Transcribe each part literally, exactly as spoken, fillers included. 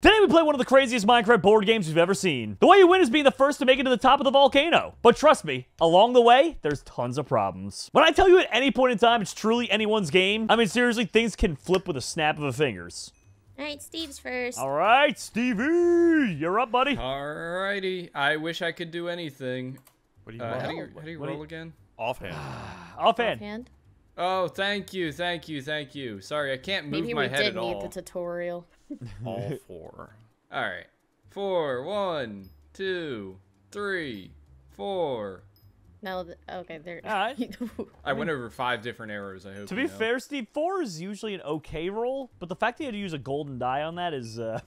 Today we play one of the craziest Minecraft board games we've ever seen. The way you win is being the first to make it to the top of the volcano. But trust me, along the way, there's tons of problems. When I tell you at any point in time it's truly anyone's game, I mean seriously, things can flip with a snap of a fingers. Alright, Steve's first. Alright, Stevie, you're up, buddy. Alrighty. I wish I could do anything. What do you Uh, roll? how do you, how do you What do roll you- again? Offhand. Offhand. Offhand. Oh, thank you, thank you, thank you. Sorry, I can't move Maybe my we head did at need all. the tutorial. All four. All right. Four, one, two, three, four. No, th okay, there. Alright. I went over five different arrows. I hope. To you be know. fair, Steve, four is usually an okay roll, but the fact that you had to use a golden die on that is, uh...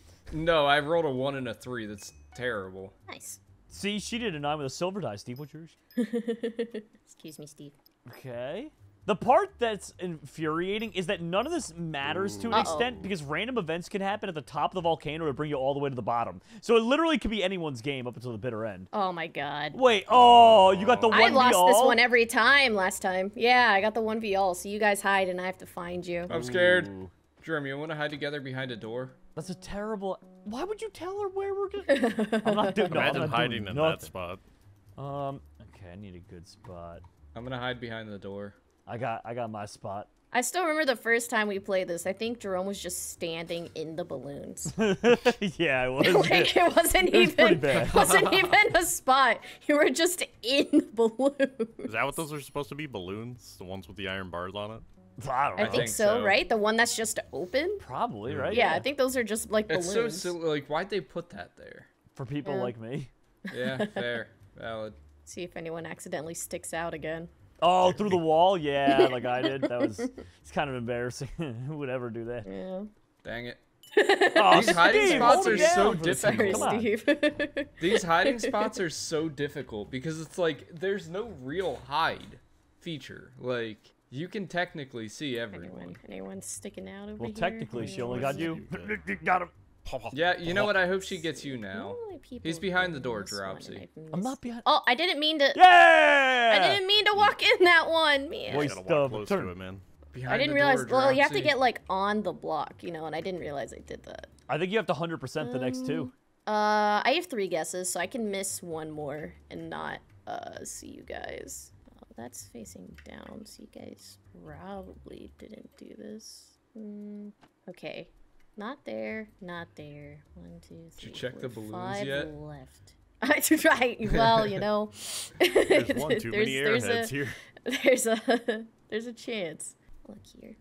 No, I rolled a one and a three. That's terrible. Nice. See, she did a nine with a silver die. Steve, what's yours? Excuse me, Steve. Okay. The part that's infuriating is that none of this matters to an Uh-oh. extent because random events can happen at the top of the volcano to bring you all the way to the bottom. So it literally could be anyone's game up until the bitter end. Oh my god. Wait, oh, you got the one I lost all? this one every time last time. Yeah, I got the one v all. So you guys hide and I have to find you. I'm scared. Ooh. Jeremy, you want to hide together behind a door? That's a terrible... Why would you tell her where we're gonna... I'm not doing no, I'm Imagine not hiding doing in nothing. that spot. Um, okay, I need a good spot. I'm gonna hide behind the door. I got, I got my spot. I still remember the first time we played this. I think Jerome was just standing in the balloons. Yeah, it was. Like it wasn't It was pretty even bad. wasn't even a spot. You were just in balloons. Is that what those are supposed to be? Balloons? The ones with the iron bars on it? I don't I know. think think so, so. right? The one that's just open? Probably, right? Yeah, I think those are just like It's balloons. so silly. Like, why'd they put that there? For people Yeah. like me. Yeah, fair, valid. See if anyone accidentally sticks out again. Oh, through the wall? Yeah, like I did. That was, it's kind of embarrassing. Who would ever do that? Yeah. Dang it. Oh, These hiding Steve, spots hold are it down so for the difficult. Sorry, Come on. Steve. These hiding spots are so difficult because it's like there's no real hide feature. Like you can technically see everyone. anyone, anyone sticking out over Well, here? technically, she only Anyone? got you. You Got him. Yeah, you know what? I hope she gets you now. Only people He's behind the in door, this one, and Dropsy. I've I'm not missed- behind. Oh, I didn't mean to. Yeah! I didn't mean to walk in that one, man. Voice Gotta Stub, walk close turn. to it, man. Behind I didn't the realize. door, Well, you have to Dropsy. get like on the block, you know, and I didn't realize I did that. I think you have to one hundred percent the next two. Uh, I have three guesses, so I can miss one more and not uh see you guys. Oh, that's facing down, so you guys probably didn't do this. Mm, okay, not there, not there. One, two, you three, check four, the balloons five yet? left. I right. Well, you know, There's one too many there's airheads a, here. There's a there's a chance. Look here.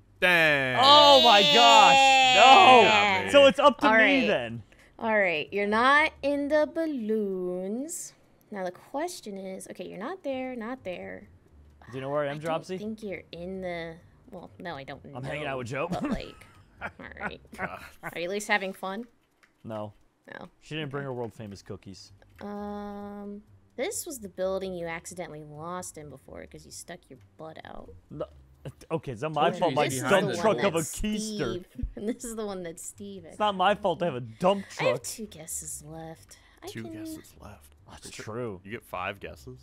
Dang. Oh my gosh! got No! me. So it's up to All me right. then. All right, you're not in the balloons. Now the question is, okay, you're not there, not there. Do you know where I am, I don't Dropsy? think you're in the. Well, no, I don't. I'm hanging know, out with Joe. But like, all right. Are you at least having fun? No. No. She didn't bring her world famous cookies. Um, this was the building you accidentally lost in before because you stuck your butt out. No. Okay, it's not my Told fault. you My he's This is behind dump the the truck one of a that's keister. Steve, and this is the one that's Steve. It's not my fault to have a dump I have truck. two guesses left. I Two can... guesses left. That's true. You get five guesses?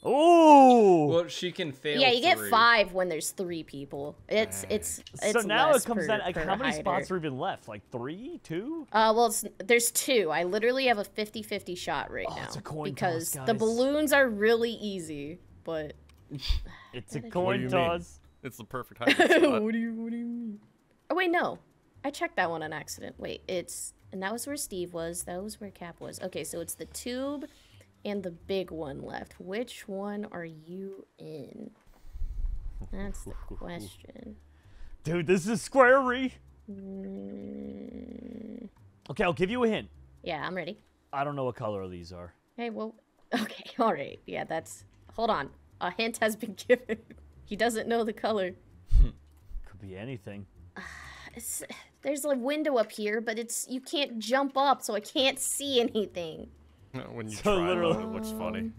Ooh! Well, she can fail. Yeah, you get three. five when there's three people. It's it's it's so now less it comes per, down like per how many hider. spots are even left? Like three, two? Uh, well, it's, there's two. I literally have a fifty fifty shot right Oh, now it's a coin because toss, the guys. balloons are really easy. But It's a What do coin you mean? toss. It's the perfect hiding spot. what do you what do you mean? Oh wait, no, I checked that one on accident. Wait, it's and that was where Steve was. That was where Cap was. Okay, so it's the tube and the big one left. Which one are you in? That's the question. Dude, this is squarey. Mm, Okay, I'll give you a hint. yeah, I'm ready. I don't know what color these are. Hey, well, okay, all right. Yeah, that's. Hold on. A hint has been given. He doesn't know the color. Could be anything. It's, there's a window up here, but it's you can't jump up, so I can't see anything. When you So try literally- it, it looks funny.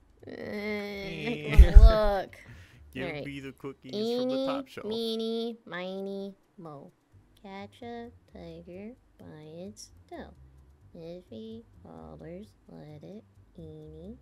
Uh, look. Give Alright. me the cookies from the Eeny, top shelf. meeny, miny, mo. Catch a tiger by its toe. If he hollers, let it eeny.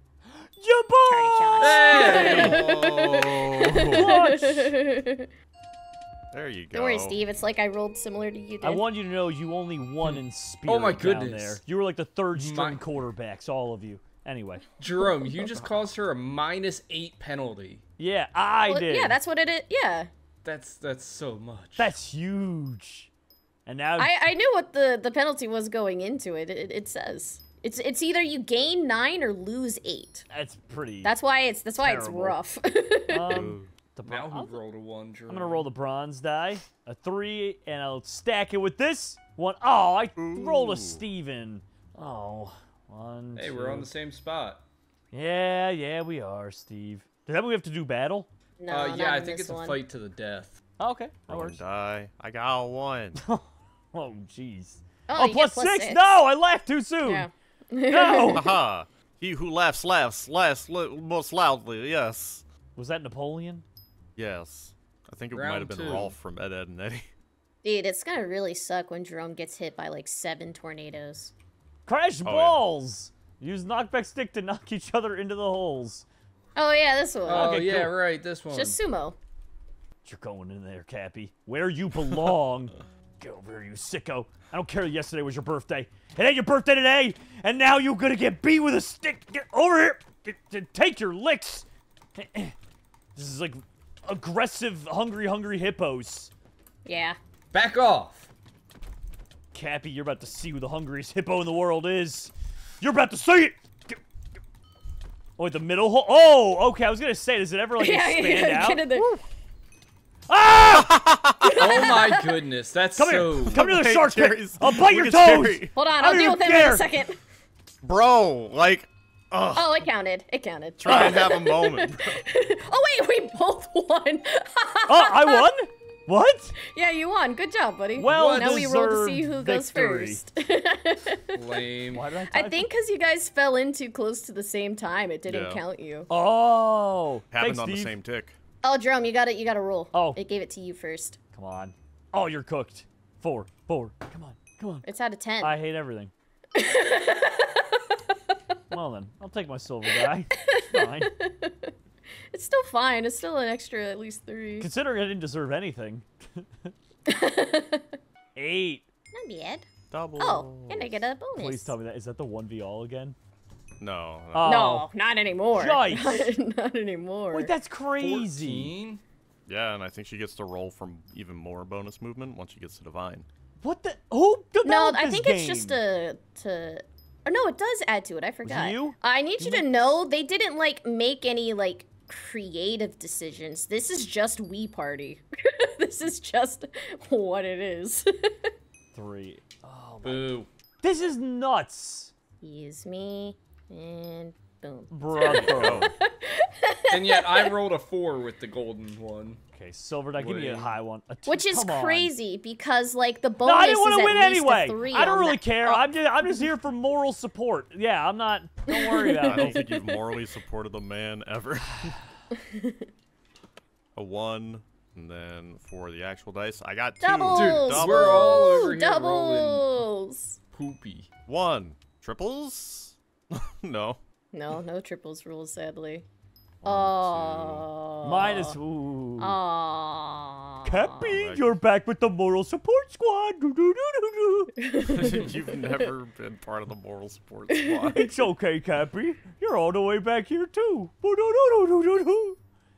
Jump Target shot. Hey! Clutch! There you go. Don't worry, Steve. It's like I rolled similar to you did. I want you to know you only won in spirit Oh my down goodness. there. You were like the third string My- quarterbacks, all of you. Anyway. Jerome, you just caused her a minus eight penalty. Yeah, I Well, did. yeah, that's what it is. Yeah. That's that's so much. That's huge. And now I, I knew what the, the penalty was going into it. It, it says it's it's either you gain nine or lose eight. that's pretty. That's why it's that's why Terrible. it's rough. um, the now bron- who rolled a one, Jerome? I'm gonna roll the bronze die, a three, and I'll stack it with this one. Oh, I rolled Ooh. a Steven. Oh, one. Hey, two. we're on the same spot. Yeah, yeah, we are, Steve. Does that mean we have to do battle? no, uh, not yeah, I in think this it's one. a fight to the death. Oh, okay, that Rolling works. die. I got a one. Oh, jeez. Oh, Oh, you plus get plus six? six. No, I laughed too soon. Yeah. No. Haha. He who laughs laughs laughs li- most loudly. Yes. Was that Napoleon? Yes. I think it might Round have been two. Rolf from Ed, Ed, and Eddie. Dude, it's gonna really suck when Jerome gets hit by like seven tornadoes. Crash Oh, yeah. balls. Use knockback stick to knock each other into the holes. Oh yeah, this one. Oh Okay, yeah, cool. right, this one. Just sumo. You're going in there, Cappy. Where you belong. Get over here, you sicko. I don't care yesterday was your birthday. It ain't your birthday today, and now you're gonna get beat with a stick. Get over here. Get, get- take your licks. This is like aggressive, hungry, hungry hippos. Yeah. Back off. Cappy, you're about to see who the hungriest hippo in the world is. You're about to see it. Get- get- Oh, wait, the middle hole. Oh, okay. I was gonna say, does it ever like yeah, expand yeah, out? get in there. Ah! Oh my goodness, that's Come so. here. Come to the Hey, shark pit. Jerry's- I'll bite your look at toes. Jerry. Hold on, I I'll don't deal even with him in care. a second. Bro, like, ugh. Oh, it counted. It counted. Try and have a moment. Bro. Oh wait, we both won. Oh, I won? What? Yeah, you won. Good job, buddy. Well now we roll to see who deserved goes victory. first. Lame. Why did I I type think because you guys fell in too close to the same time, it didn't Yeah. count you. Oh. Happened Thanks, on the Steve. same tick. Oh, Jerome, you got it. You got to roll. Oh. It gave it to you first. Come on. Oh, you're cooked. Four. Four. Come on. Come on. It's out of ten. I hate everything. Well then, I'll take my silver die. It's fine. It's still fine. It's still an extra at least three. Considering I didn't deserve anything. Eight. Not bad. Double. Oh, and I get a bonus. Please tell me that. Is that the one v all again? No. no. Oh. No, not anymore. Yikes. Not, not anymore. Wait, that's crazy. fourteen? Yeah, and I think she gets to roll from even more bonus movement once she gets to divine. What the? Who developed No, I this think game? it's just a to. Or no, it does add to it. I forgot. you? I need you to know they didn't like make any like creative decisions. This is just Wii Party. This is just what it is. Three. Oh, my. Boo. This is nuts. Use me and boom. Bravo. And yet I rolled a four with the golden one. Okay, silver die. Give me a Wait. high one. A two, Which is come on. crazy because like the No, bonus I didn't want to win anyway. Three I don't on really that- care. Oh, I'm just, I'm just here for moral support. Yeah, I'm not. Don't worry I about don't it. think you've morally supported the man ever. A one, and then for the actual dice, I got two. doubles. Dude, we're all over here doubles. Poopy. One. Triples? No. No, no triples rules, sadly. One, Oh. Minus. Ooh. Oh. Cappy, Right. you're back with the moral support squad. Do, do, do, do, do. two. You've never been part of the moral support squad. It's okay, Cappy. You're all the way back here too. Do, do, do, do, do, do.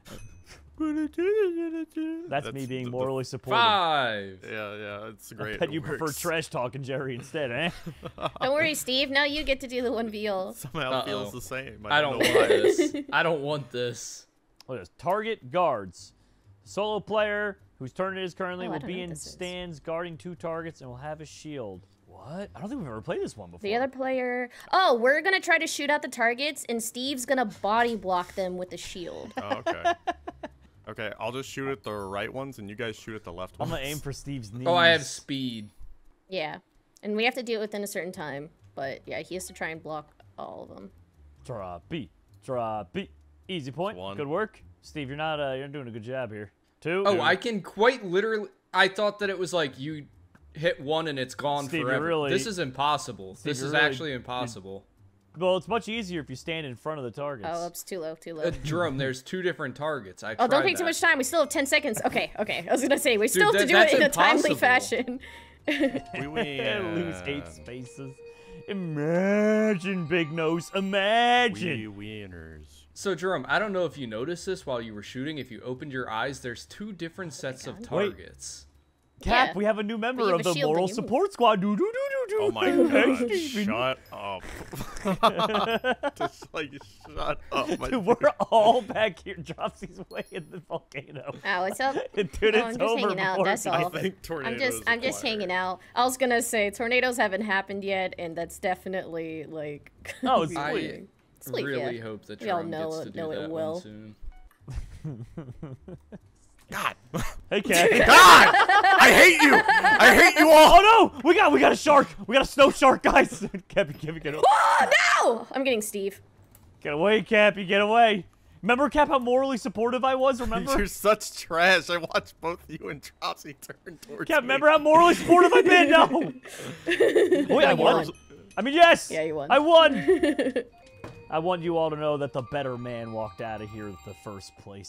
That's, me That's being the- the morally supportive. Five. Yeah, yeah, it's great. I bet it you prefer works. trash talking Jerry instead, eh? Don't worry, Steve. Now you get to do the one v all. Somehow Uh-oh. feels the same. I don't know want why. this. I don't want this. What is target guards? Solo player whose turn it is currently Oh, I will don't be know what in this is. stands guarding two targets and will have a shield. What? I don't think we've ever played this one before. The other player. Oh, we're gonna try to shoot out the targets, and Steve's gonna body block them with a shield. Oh, okay. Okay, I'll just shoot at the right ones, and you guys shoot at the left I'm ones. gonna aim for Steve's knees. Oh, I have speed. Yeah, and we have to do it within a certain time. But yeah, he has to try and block all of them. Drop B. Drop B. Easy point. One. Good work. Steve, you're not uh you're doing a good job here. Two. Oh, I can quite literally. I thought that it was like you hit one and it's gone Steve, you're forever. really- This is impossible. Steve, this you're is really- actually impossible. Well, it's much easier if you stand in front of the targets. Oh, it's too low, too low. Uh, Jerome, there's two different targets. I Oh, tried don't take that. too much time. We still have ten seconds. Okay, okay. I was gonna say we still Dude, have to that- do it in a that's timely impossible. fashion. We win. Lose eight spaces. Imagine, Big Nose. Imagine. We winners. So, Jerome, I don't know if you noticed this while you were shooting. If you opened your eyes, there's two different sets of God. Wait. targets. Cap, Yeah. we have a new member you have of a the shield Moral when you move. Support Squad. Do, do, do, do, do. Oh my Hey, god, Steven. shut up. Just like, shut up. My Dude, we're all back here. Dropsy's way in the volcano. Oh, what's up? Dude, Oh, it's I'm just over hanging out, before that's it all. I begins. think tornadoes I'm just I'm just acquire. hanging out. I was gonna say tornadoes haven't happened yet, and that's definitely like. Oh, it's I sweet. Sleep, really yeah. hope that We all Jerome know gets it- to do know it that will. one soon. God. Hey, Cap. God! I hate you! I hate you all! Oh no! We got we got a shark! We got a snow shark, guys! Cappy, Cappy, get away. Oh no! I'm getting Steve. Get away, Cappy, get away. Remember, Cap, how morally supportive I was, remember? You're such trash. I watched both you and Dropsy turn towards Cap, me. remember how morally supportive I've been? No! Wait, I you won. won. I mean, yes! Yeah, you won. I won! I want you all to know that the better man walked out of here the first place.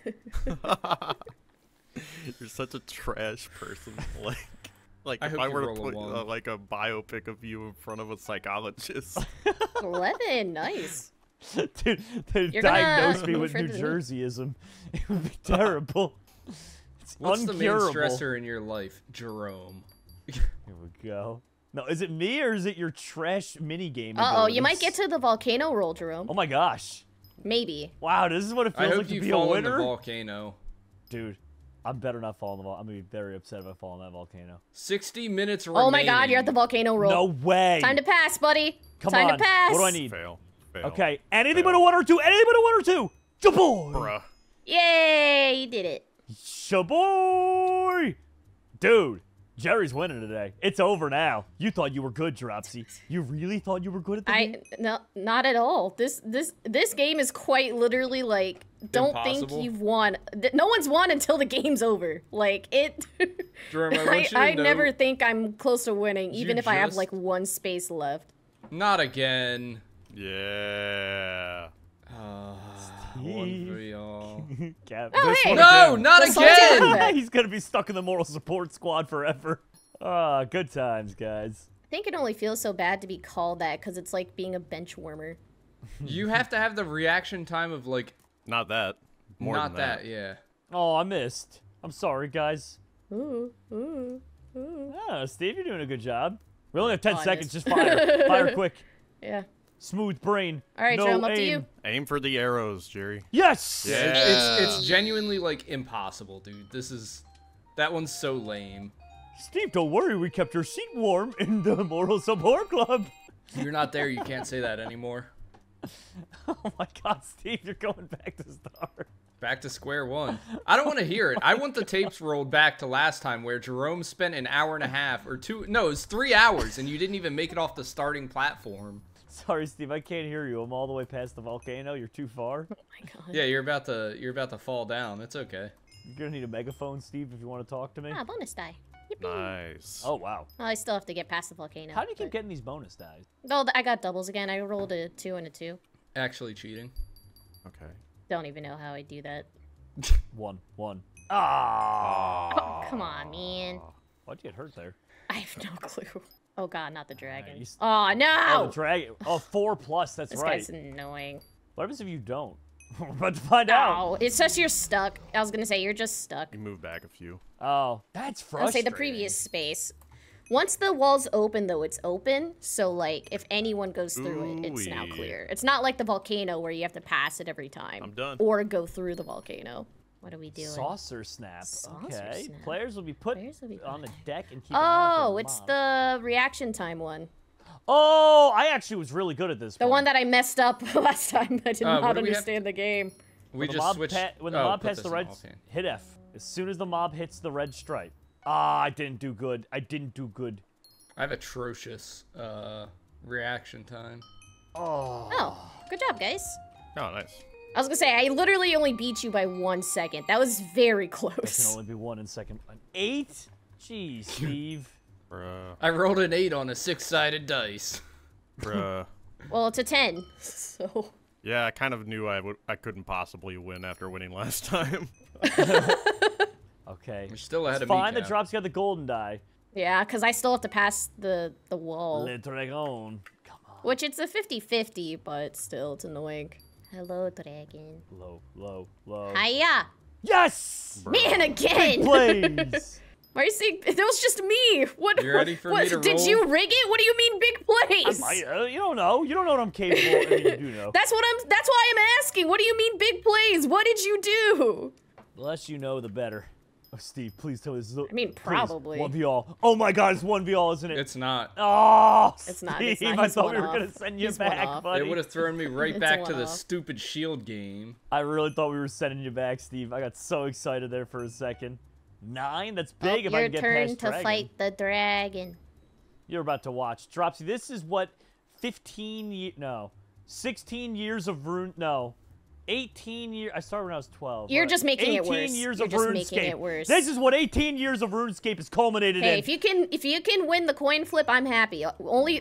You're such a trash person. Like, like I if hope I you were to roll a put one. uh, like a biopic of you in front of a psychologist. Eleven, nice. Dude, they You're diagnosed gonna me with move New further than me. Jerseyism. It would be terrible. It's What's the main uncurable. stressor in your life? Jerome. Here we go. No, is it me or is it your trash mini game? Uh oh, you might abilities? get to the volcano roll, Jerome. Oh my gosh! Maybe. Wow, this is what it I feels hope like to you be a fall in the winner, volcano. dude. I'm better not fall in the volcano. I'm gonna be very upset if I fall in that volcano. sixty minutes remaining. Oh my god, you're at the volcano roll. No way! Time to pass, buddy. Come Time on. to pass. What do I need? Fail. Fail. Okay, anything Fail. but a one or two. Anything but a one or two. Shaboy. Bruh. Yay, you did it. Shaboy. Dude, Jerry's winning today. It's over now. You thought you were good, Dropsy. You really thought you were good at the I game? no, not at all. This this this game is quite literally like don't Impossible? think you've won. Th- No one's won until the game's over. Like it. Jerome, I I, want you to I know, never think I'm close to winning, You even if I have just- like one space left. Not again. Yeah. Uh, one for y'all. Cap. Oh, this hey. one No, again. not The salty again! comeback. He's gonna be stuck in the moral support squad forever. Ah, good times, guys. I think it only feels so bad to be called that because it's like being a bench warmer. You have to have the reaction time of like, Not that. More not than that. that, yeah. Oh, I missed. I'm sorry, guys. Ooh, ooh, ooh. Ah, Steve, you're doing a good job. We only have ten Oh, I seconds. missed. Just fire. Fire quick. Yeah. Smooth brain. All right, no Jerome, up to aim. you. Aim for the arrows, Jerry. Yes. Yeah, Yeah. It's, it's it's genuinely like impossible, dude. This is that one's so lame. Steve, don't worry. We kept your seat warm in the moral support club. You're not there. You can't say that anymore. Oh my God, Steve, you're going back to start. Back to square one. I don't want to hear it. I want the tapes rolled back to last time where Jerome spent an hour and a half or two. No, it was three hours, and you didn't even make it off the starting platform. Sorry, Steve, I can't hear you. I'm all the way past the volcano. You're too far. Oh my god. Yeah, you're about to you're about to fall down. It's okay. You're gonna need a megaphone, Steve, if you want to talk to me. Ah, bonus die. Yippee. Nice. Oh wow. Well, I still have to get past the volcano. How do you keep but- getting these bonus dice? Oh, th- I got doubles again. I rolled a two and a two. Actually cheating. Okay. Don't even know how I do that. One, one. Ah. Oh, come on, man. Why'd you get hurt there? I have no clue. Oh god, not the dragon. Nice. Oh no! Oh, the dragon. Oh, four plus. That's This right. guy's annoying. What happens if you don't? We're about to find out. Oh, it says you're stuck. I was gonna say you're just stuck. You move back a few. Oh, that's I'll frustrating. say the previous space. Once the wall's open, though, it's open. So, like, if anyone goes through it, it's now Ooh-wee. clear. It's not like the volcano where you have to pass it every time. I'm done. Or go through the volcano. What are we doing? Saucer snap. Saucer okay. snap. Players will be put Players will be on the put- deck and keep an eye out Oh, for it's mob. the reaction time one. Oh, I actually was really good at this. The one that I messed up last time. I did Uh, what not do we have- understand the game. We When the just mob switched. pa- when the oh, mob put passed the this red, on. Okay. hit F. As soon as the mob hits the red stripe. Ah, I didn't do good. I didn't do good. I have atrocious uh, reaction time. Oh. Oh, good job, guys. Oh, nice. I was gonna say, I literally only beat you by one second. That was very There can close. only be one in second. An eight? Jeez, Steve. Bruh. I rolled an eight on a six-sided dice. Bruh. Well, it's a ten, so. Yeah, I kind of knew I would. I couldn't possibly win after winning last time. Okay. You're still ahead It's of me, fine, the Cap. drop's got the golden die. Yeah, because I still have to pass the, the wall. Le Dragon. Come on. Which it's a fifty fifty, but still, it's annoying. Hello, dragon. Low, low, low. Hiya! Yes! Man, again! Plays! Why are you saying that was just me? What? You ready for what, me to Did roll? you rig it? What do you mean, big I plays? might, uh, you don't know. You don't know what I'm capable of. I mean, you do know. That's what I'm. That's why I'm asking. What do you mean, big plays? What did you do? The less you know, the better. Oh, Steve, please tell me this is. I mean, probably. one v all. Oh my God, it's one v all, isn't it? It's not. Oh, It's Steve, not, it's not. I He's thought one we were off. gonna send you He's one back, off. buddy. It would have thrown me right It's back a to the one-off. stupid shield game. I really thought we were sending you back, Steve. I got so excited there for a second. Nine? That's big Oh, if I your can get turn past to Dragon. fight the dragon. You're about to watch. Dropsy, this is what fifteen years, no, sixteen years of rune, no, eighteen years, I started when I was twelve. You're but just making it worse. eighteen years You're of just RuneScape. making it worse. This is what eighteen years of RuneScape has culminated Hey, in. if you can, if you can win the coin flip, I'm happy. Only.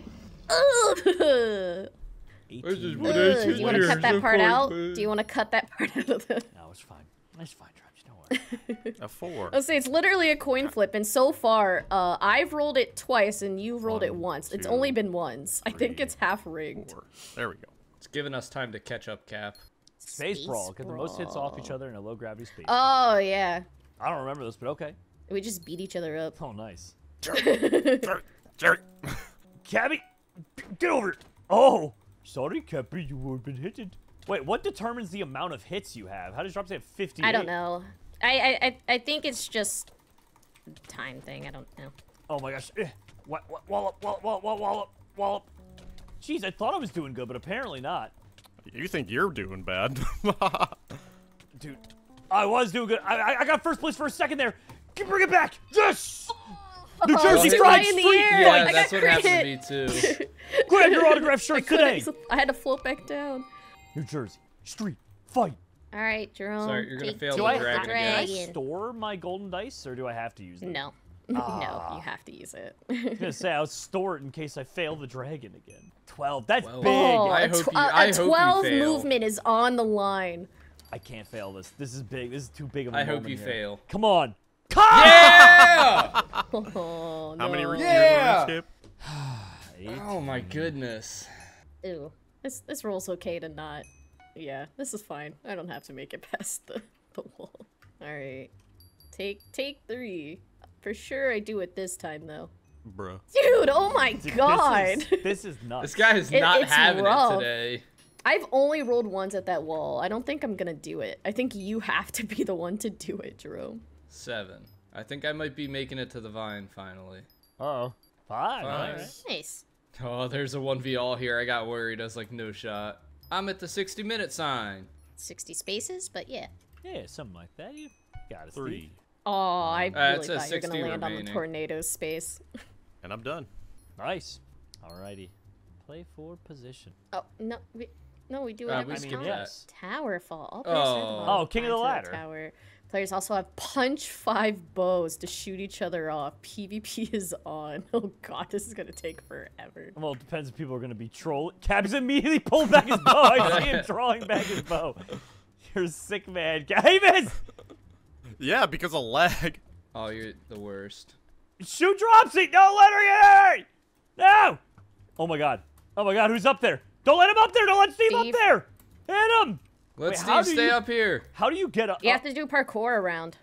Ugh. This is eighteen what years. Ugh, do you want to years cut that of part coin out? flip. Do you want to cut that part out of the? No, it's fine. It's fine, Dropsy, don't worry. A four. I'll say it's literally a coin flip, and so far, uh, I've rolled it twice, and you've rolled it One, once. It's two, only been once. I think three, it's half rigged. Four. There we go. It's giving us time to catch up, Cap. Space Brawl, get the most hits off each Brawl. other in a low gravity space. Oh yeah, I don't remember this, but okay. we just beat each other up. Oh, nice. Jerry. Jerry. Cabby, get over it. Oh, sorry, Cabby, you have been hitted. Wait, what determines the amount of hits you have? How does Dropsy have fifty? I don't know. I, I I I think it's just time thing. I don't know. Oh my gosh. Eh. Wa- wa- Wallop, wallop, wallop, wallop, wallop, wallop. Jeez, I thought I was doing good, but apparently not. You think you're doing bad? Dude, I was doing good. I, I, I got first place for a second there. Can bring it back. Yes! New Jersey too Strike high in the Street air. Yeah, Fight. I that's got what happened crit. to me too. Grab your autograph shirt today. I had to float back down. New Jersey Street Fight. All right, Jerome. Sorry, you're gonna take- fail take Do the I, the dragon can again. I dragon. store my golden dice, or do I have to use them? No. Ah. No, you have to use it. I was gonna say I'll store it in case I fail the dragon again. Twelve. That's Well, big. Oh, I a, hope tw- you- a- I a hope you twelve fail. movement is on the line. I can't fail this. This is big. This is too big of a I hope moment you here. fail. Come on. Come Yeah! Oh, no. How many re- Yeah! years Eight. Oh my goodness. Ew. This this roll's okay to not. Yeah, this is fine. I don't have to make it past the, the wall. Alright. Take take three. For sure I do it this time though. Bruh. Dude, oh my Dude, god! This is, this is nuts. This guy is It- not it's having rough. it today. I've only rolled once at that wall. I don't think I'm gonna do it. I think you have to be the one to do it, Jerome. Seven. I think I might be making it to the vine finally. Uh-oh. Fine. Fine. All right. Nice. Oh, there's a one v all here. I got worried. I was like, no shot. I'm at the sixty minute sign. sixty spaces, but yeah. Yeah, something like that. You got it, Three. Oh, I Uh, it really says thought you were gonna sixty land on the remaining. tornado space. And I'm done. Nice. Alrighty. Play for position. Oh no, we, no, we do it Uh, every we I mean, skip time. yes. Tower fall. All Oh. players start the bottom, Oh, king of the climb to ladder. Tower. Players also have punch five bows to shoot each other off. PvP is on. Oh god, this is gonna take forever. Well, it depends if people are going to be trolling. Cabs immediately pulled back his bow. I see him drawing back his bow. You're a sick man. Hey, miss! Yeah, because of lag. Oh, you're the worst. Shoot Dropsy! Don't let her get her! No! Oh my god. Oh my god, who's up there? Don't let him up there! Don't let Steve, Steve. up there! Hit him! Let Wait, how Steve do stay you- up here. How do you get up? You have to do parkour around.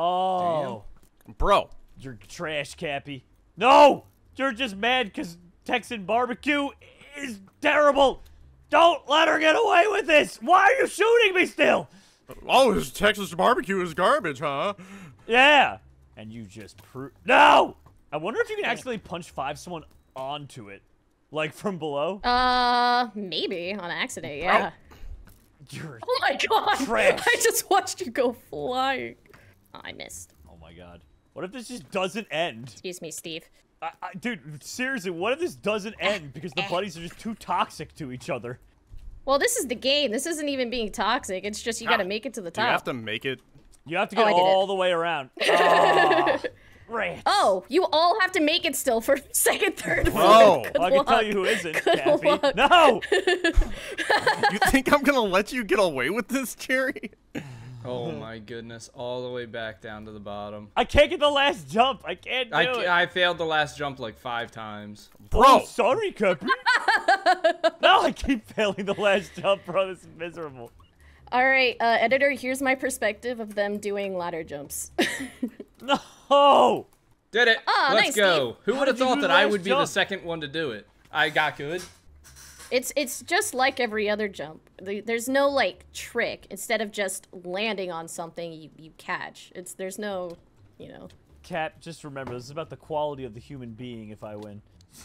Oh. Bro. You're trash, Cappy. No! You're just mad because Texan barbecue is terrible. Don't let her get away with this. Why are you shooting me still? Oh, this Texas barbecue is garbage, huh? Yeah. And you just pro- No! I wonder if you can actually punch five someone onto it. Like from below. Uh, maybe on accident. Yeah. You're Oh my god! Trash. I just watched you go flying. Oh, I missed. Oh my god. What if this just doesn't end? Excuse me, Steve. I, I, dude, seriously, what if this doesn't end because the buddies are just too toxic to each other? Well, this is the game. This isn't even being toxic. It's just you gotta Ah, make it to the Do you top. have to make it? You have to Oh, get I did it. all the way around. Ah. Rats. Oh, you all have to make it still for second, third, Whoa. fourth. Good I can tell luck. you who isn't, Good Cappy. luck. No! You think I'm gonna let you get away with this, Jerry? Oh my goodness, all the way back down to the bottom. I can't get the last jump. I can't do I, it. I failed the last jump like five times. Bro! Oh, sorry, Cappy. No, I keep failing the last jump, bro. This is miserable. All right, uh, editor, here's my perspective of them doing ladder jumps. No! Did it. Ah, Let's nice, go. Steve. Who How would have did you thought do that the I last would be the jump? second one to do it? I got good. It's it's just like every other jump. The- There's no like trick. Instead of just landing on something, you, you catch. It's there's no, you know. Cap, just remember, this is about the quality of the human being if I win.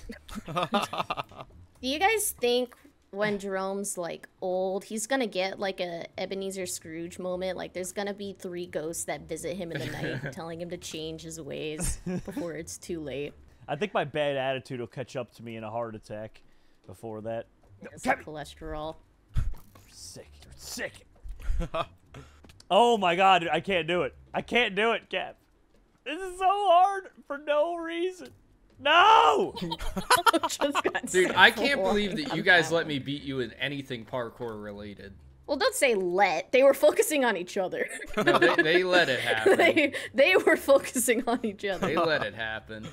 Do you guys think when Jerome's like old, he's gonna get like a Ebenezer Scrooge moment? Like there's gonna be three ghosts that visit him in the night, telling him to change his ways before it's too late. I think my bad attitude will catch up to me in a heart attack before that. It's like cholesterol. You're sick. You're sick. Oh my god, I can't do it. I can't do it, Cap. This is so hard for no reason. No! Just got Dude, sent I can't for believe that on you guys that let one. me beat you in anything parkour related. Well, don't say let. They were focusing on each other. No, they, they let it happen. they they were focusing on each other. They let it happen.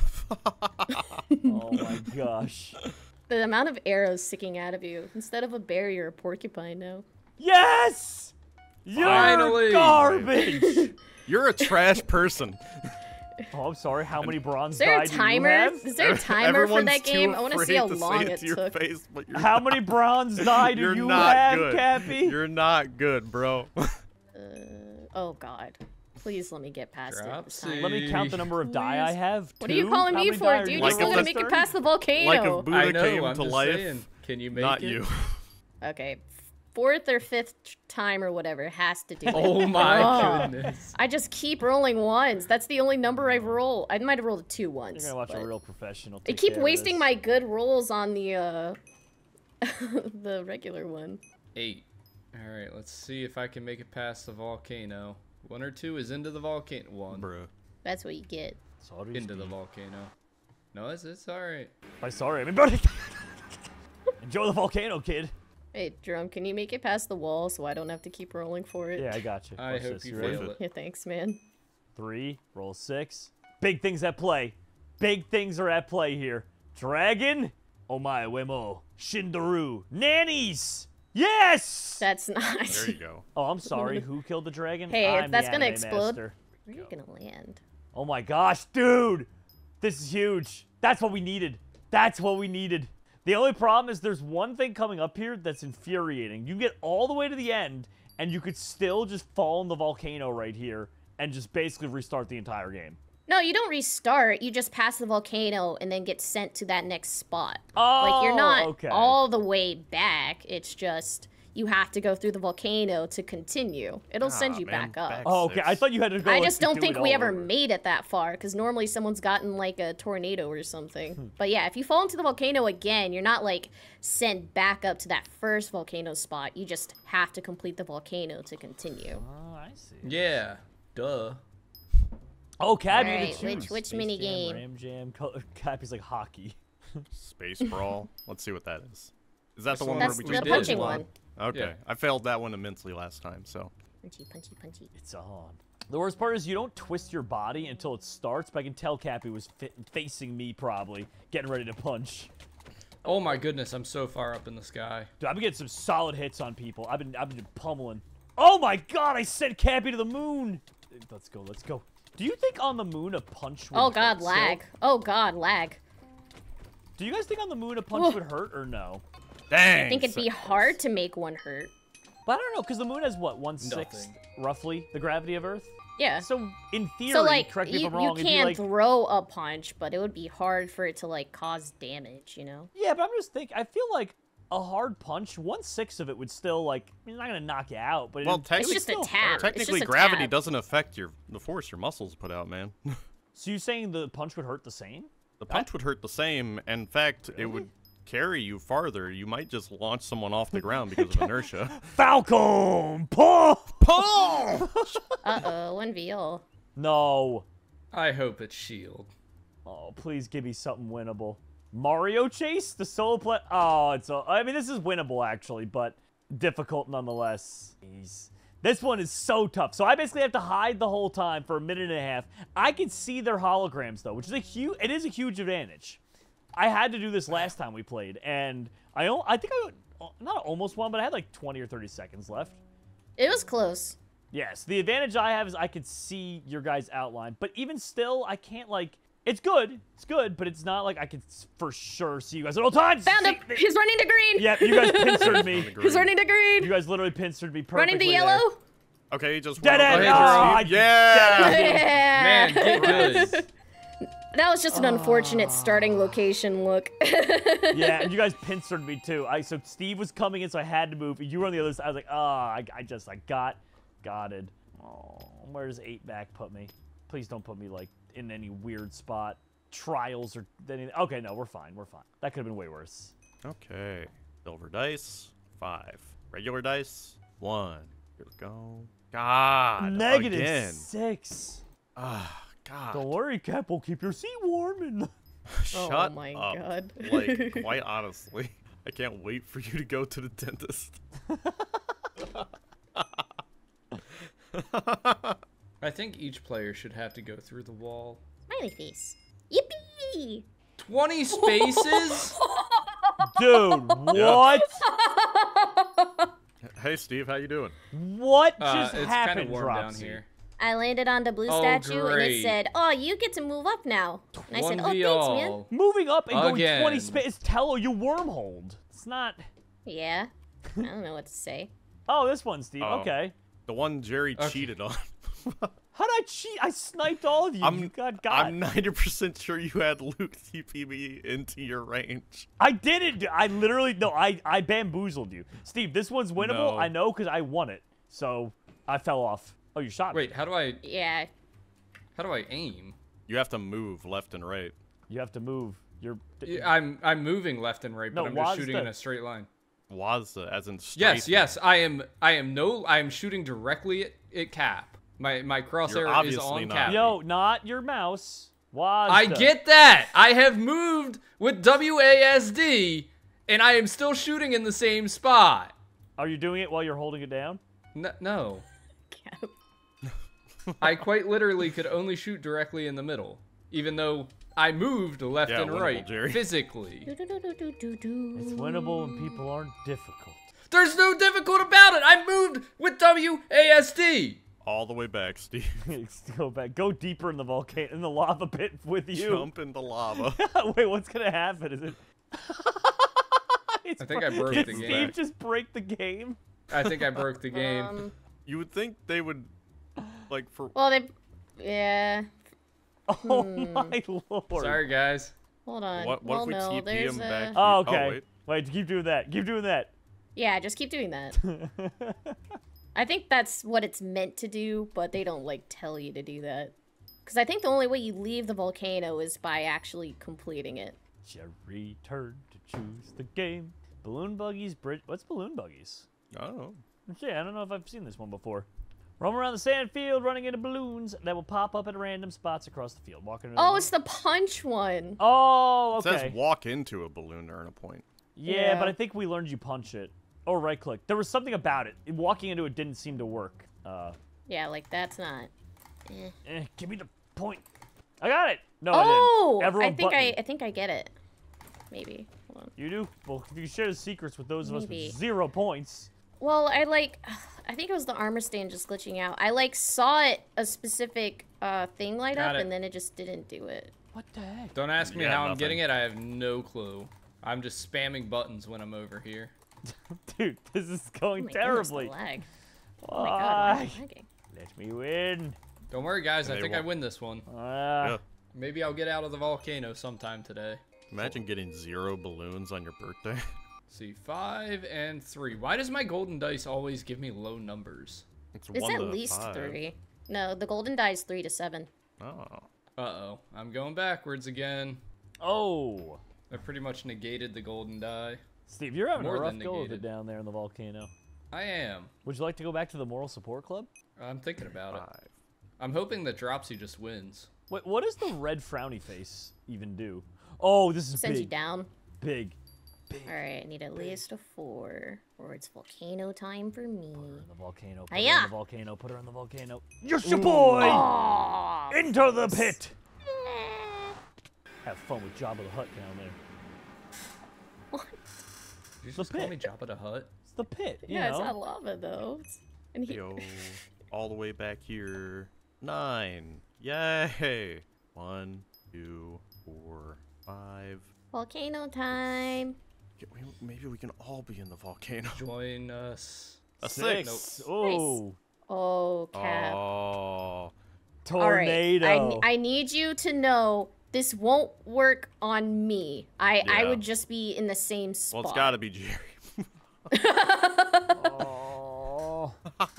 Oh my gosh. The amount of arrows sticking out of you. Instead of a bear, you're a porcupine now. Yes! You're Finally! garbage! You're a trash person. Oh, I'm sorry. How many bronze Is there a died do you timer? have? Is there a timer for Everyone's that too game? I want to see afraid how to long say it to your took. face, but you're How many bronze die do You're you not have, good. Cappy? You're not good, bro. Uh, oh god. Please let me get past it this time. Dropsy. Let me count the number of die I have. What are you Two? calling How me many for, die are dude? you You're Like still if gonna this make it turn? past the volcano. like if Buddha I know, came I'm to just life, saying. Can you make not it? you. Okay, fourth or fifth time or whatever has to do it. Oh my Oh. goodness. I just keep rolling ones. That's the only number I've rolled. I might have rolled a two once. You're gonna watch but a real professional. I take keep care of wasting this. my good rolls on the uh the regular one. Eight. Alright, let's see if I can make it past the volcano. One or two is into the volcano. One. Bro. That's what you get. Sorry, Into the Steve. volcano. No, it's, it's alright. I'm sorry. I mean, buddy. Enjoy the volcano, kid. Hey, Jerome, can you make it past the wall so I don't have to keep rolling for it? Yeah, I got you. I Watch hope this. you ready? fail it. Yeah, thanks, man. Three, roll six. Big things at play. Big things are at play here. Dragon, omae wemo, shindaru, nannies. Yes! That's not. There you go. Oh, I'm sorry. Who killed the dragon? Hey, if I'm the that's gonna anime explode- master. Where are you gonna land? Oh my gosh, dude! This is huge. That's what we needed. That's what we needed. The only problem is there's one thing coming up here that's infuriating. You get all the way to the end, and you could still just fall in the volcano right here and just basically restart the entire game. No, you don't restart. You just pass the volcano and then get sent to that next spot. Oh, Like, you're not okay. all the way back. It's just you have to go through the volcano to continue. It'll send Ah, you man, back up. back- Oh, okay. I thought you had to go. I like, just don't do think it we all ever over. made it that far, because normally someone's gotten like a tornado or Hmm. something. But yeah, if you fall into the volcano again, you're not like sent back up to that first volcano spot. You just have to complete the volcano to continue. Oh, I see. Yeah. Duh. Oh, Cabby, Alright, to choose. which- which Space mini Jam, game? Ram Jam. Col- Cappy's like hockey. Space Brawl. Let's see what that is. Is that the That's one the where That's we we just the did. punching did one. Okay. Yeah. I failed that one immensely last time, so. Punchy, punchy, punchy. It's on. The worst part is you don't twist your body until it starts, but I can tell Cappy was fi- facing me probably, getting ready to punch. Oh my goodness, I'm so far up in the sky. Dude, I've been getting some solid hits on people. I've been, I've been pummeling. Oh my god, I sent Cappy to the moon. Let's go, let's go. Do you think on the moon a punch would Oh hurt god, still? lag. Oh god, lag. Do you guys think on the moon a punch would hurt or no? Dang. I think it'd be hard to make one hurt. But I don't know, because the moon has what, one-sixth, Nothing. roughly, the gravity of Earth? Yeah. So, in theory, So like correct me you, if I'm wrong, you it'd be can like... throw a punch, but it would be hard for it to like cause damage, you know? Yeah, but I'm just thinking, I feel like a hard punch, one-sixth of it would still, like, I mean, it's not going to knock you out, but Well, it, it technically- would It's just a still tap. hurt. It's Technically, just a gravity tab. doesn't affect your the force your muscles put out, man. So you're saying the punch would hurt the same? The punch would hurt the same. In fact, it would carry you farther. You might just launch someone off the ground because of inertia. Falcon! Pull! Pull! Uh-oh, one V L. No. I hope it's Shield. Oh, please give me something winnable. Mario Chase? The solo play? Oh, it's a, I mean, this is winnable, actually, but difficult nonetheless. Jeez. This one is so tough. So I basically have to hide the whole time for a minute and a half. I can see their holograms, though, which is a huge, it is a huge advantage. I had to do this last time we played, and I, I think I, not almost won, but I had like twenty or thirty seconds left. It was close. Yes, the advantage I have is I could see your guys' outline, but even still, I can't, like, it's good, it's good, but it's not like I could for sure see you guys at all times. Found him! He's running to green! Yep, you guys pincered me. He's running to green! You guys literally pincered me perfectly. Running to yellow? There. Okay, just Dead end! ahead, Oh, Jerome. I- Yeah! Man, get good. That was just an unfortunate starting location look. Yeah, and you guys pincered me too. I so Steve was coming in, so I had to move. You were on the other side. I was like, oh, I, I just, I got, got it. Oh, where does eight back put me? Please don't put me like in any weird spot. Trials or anything. Okay, no, we're fine. We're fine. That could have been way worse. Okay. Silver dice, five. Regular dice, one. Here we go. God. Negative again. six. Ah, God. Don't worry, Cap. We'll keep your seat warm. And Shut Oh my up. God. Like, quite honestly, I can't wait for you to go to the dentist. I think each player should have to go through the wall. Smiley face. Yippee! twenty spaces? dude, what? Hey, Steve, how you doing? What Uh, just it's kind happened, of warm down Dropsy? here. I landed on the blue Oh, statue and it great. said, "Oh, you get to move up now." And I said, "Oh, one v thanks, man." all. Moving up and going Again. twenty space. It's Tello, you wormholed. It's not. Yeah. I don't know what to say. Oh, this one, Steve. Oh. Okay. The one Jerry Okay. cheated on. How did I cheat? I sniped all of you. I'm, you got got. I'm ninety percent sure you had Luke T P me into your range. I didn't. I literally no. I I bamboozled you, Steve. This one's winnable. No. I know because I won it. So I fell off. Oh, you shot me. Wait, how do I Yeah. how do I aim? You have to move left and right. You have to move. You're. Yeah, I'm I'm moving left and right, but No, I'm just Waz shooting the- in a straight line. Wazza, as in straight. Yes, yes, I am I am no I am shooting directly at, at Cap. My my You're crosshair is obviously on not. Cap. No, not your mouse. Wazda. I get that. I have moved with W A S D and I am still shooting in the same spot. Are you doing it while you're holding it down? N- no. Cap. I quite literally could only shoot directly in the middle, even though I moved left Yeah, and winnable, right Jerry. physically. Do-do-do-do-do-do. It's winnable when people aren't difficult. There's no difficult about it. I moved with W A S D. All the way back, Steve. Go back. Go deeper in the volcano, in the lava pit with you. Jump in the lava. Wait, what's gonna happen? Is it? I think I broke Did the Steve game. just break the game? I think I broke the game. Um, You would think they would, like, for well, they... Yeah. Oh Hmm. my lord! Sorry, guys. Hold on. what? What well, if we no, T P there's him a... back? Oh, here? okay. wait. Wait, keep doing that. Keep doing that. Yeah, just keep doing that. I think that's what it's meant to do, but they don't, like, tell you to do that. Because I think the only way you leave the volcano is by actually completing it. Jerry turned to choose the game. Balloon buggies, bridge. What's balloon buggies? I don't know. Okay, I don't know if I've seen this one before. Roam around the sand field, running into balloons that will pop up at random spots across the field. Walking. Oh, it's the punch one. Oh, It okay. says walk into a balloon to earn a point. Yeah, Yeah. but I think we learned you punch it or right click. There was something about it. Walking into it didn't seem to work. Uh, Yeah, like, that's not... Eh. eh, give me the point. I got it. No, Oh! I didn't. Everyone I think but I, me. I think I get it. Maybe. Hold on. You do? Well, if you share the secrets with those of us Maybe. with zero points. Well, I like, I think it was the armor stand just glitching out. I like saw it a specific uh thing light Got up, it. and then it just didn't do it. What the heck? Don't ask me Yeah, how I'm nothing. getting it. I have no clue. I'm just spamming buttons when I'm over here. Dude, this is Oh going my goodness, the terribly. lag. Oh my god, why am Why? I lagging? Let me win. Don't worry, guys. I They think I won't. win this one. Uh, Yeah. Maybe I'll get out of the volcano sometime today. Imagine getting zero balloons on your birthday. See, five and three. Why does my golden dice always give me low numbers? It's, It's one at to least five. three. No, the golden die is three to seven. Oh. Uh-oh. I'm going backwards again. Oh. I pretty much negated the golden die. Steve, you're having More a rough than go of it negated. down there in the volcano. I am. Would you like to go back to the Moral Support Club? I'm thinking about it. Five. I'm hoping that Dropsy just wins. Wait, what does the red frowny face even do? Oh, this is Sends big. you down. Big. All right, I need at least a four, or it's volcano time for me. Put her in the volcano. Put her Hiya. in the volcano. Put her in the volcano. Yes, your boy! Aw, Into the pit! Have fun with Jabba the Hutt down there. what? Did you The just call pit. me Jabba the Hutt? It's the pit, you Yeah, know? it's not lava though. It's... And he... Yo, all the way back here. Nine. Yay! One, two, four, five. Volcano time. Yeah, we- Maybe we can all be in the volcano. Join us. A Six. six. Oh, Oh, Cap. Oh. All right. tornado. I, I need you to know this won't work on me. I, I Yeah. would just be in the same spot. Well, it's gotta be Jerry. Oh.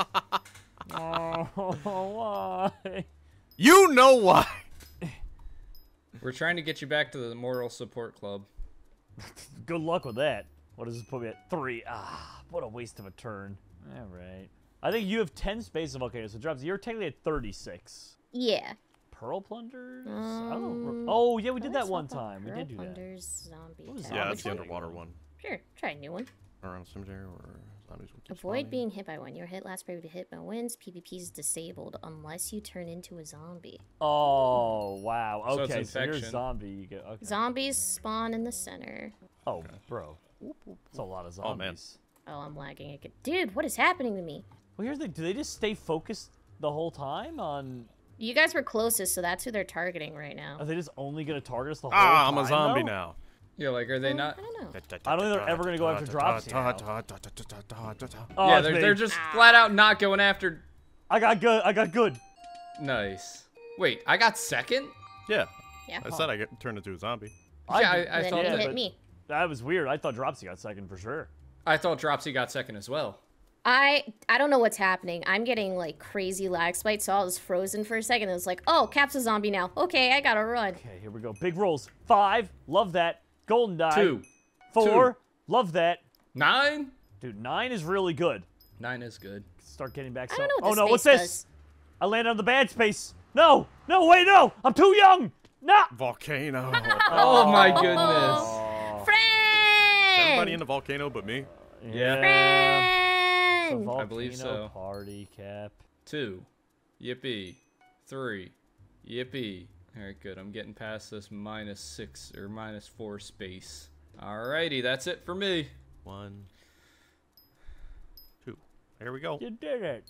Oh, why? You know why? We're trying to get you back to the moral support club. Good luck with that. What does this put me at? Three. Ah, what a waste of a turn. All right. I think you have ten space of volcanoes, so drops. You're technically at thirty-six. Yeah. Pearl plunders? I Um, don't know. Oh, yeah, we did Oh, that that's one not the time. We Pearl did do that. Plunders, zombie What was town. that? Yeah, Which it's the one? underwater one. Sure, try a new one. Around cemetery or zombies will keep Avoid spawning. being hit by one. Your hit last period hit by wins. PvP is disabled unless you turn into a zombie. Oh, wow. So it's Okay, so, you're a infection. zombie. You get, okay. Zombies spawn in the center. Oh, bro. It's a lot of Oh, man. zombies. Oh, I'm lagging again. Dude, what is happening to me? Well, here's the thing. Do they just stay focused the whole time on... You guys were closest, so that's who they're targeting right now. Are they just only going to target us the whole Ah, time, I'm a zombie though? now. Yeah, like, are they Um, not? I don't know. I don't think they're ever gonna go after Dropsy now. Oh, yeah, it's they're, me. they're just flat out not going after. I got good. I got good. Nice. Wait, I got second? Yeah, Yeah. I said I get turned into a zombie. Yeah, I, did- I then thought you that. hit but- me. That was weird. I thought Dropsy got second for sure. I thought Dropsy got second as well. I I don't know what's happening. I'm getting like crazy lag spikes, so I was frozen for a second. And it's like, oh, Cap's a zombie now. Okay, I gotta run. Okay, here we go. Big rolls. Five. Love that. Golden die. Two. Four. Two. Love that. Nine? Dude, nine is really good. Nine is good. Start getting back. I some- don't know what oh this no, what's space this? does. I landed on the bad space. No. No, wait, no. I'm too young. No. Volcano. Oh my goodness. Oh, Friend! Everybody in the volcano but me. yeah. Friend! It's a I believe volcano so. Party cap. Two. Yippee. Three. Yippee. Alright, good. I'm getting past this minus six or minus four space. Alrighty, that's it for me. One, two. There we go. You did it.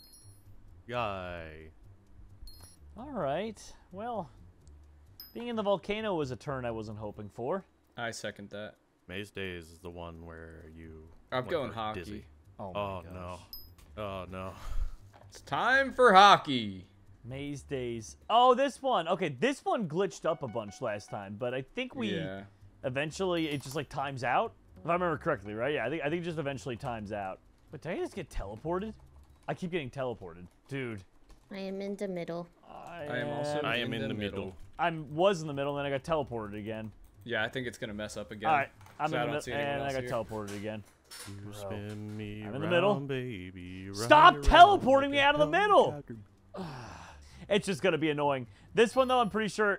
Guy. All right. Well, being in the volcano was a turn I wasn't hoping for. I second that. Maze Days is the one where you. I'm went going very hockey. Dizzy. Oh, my Oh gosh. no. Oh no. It's time for hockey. Maze Days. Oh, this one. Okay, this one glitched up a bunch last time, but I think we Yeah. eventually it just like times out. If I remember correctly, right? Yeah, I think I think it just eventually times out. But did I just get teleported? I keep getting teleported, dude. I am in the middle. I, I am also I am in in the the middle. I was in the middle, and then I got teleported again. Yeah, I think it's gonna mess up again. All right, I'm So I in don't the see middle, anyone and I got else teleported again. You Bro. spin me I'm in the middle. round, baby, Stop round, teleporting round me out of the like a middle. helicopter. It's just gonna be annoying. This one though, I'm pretty sure.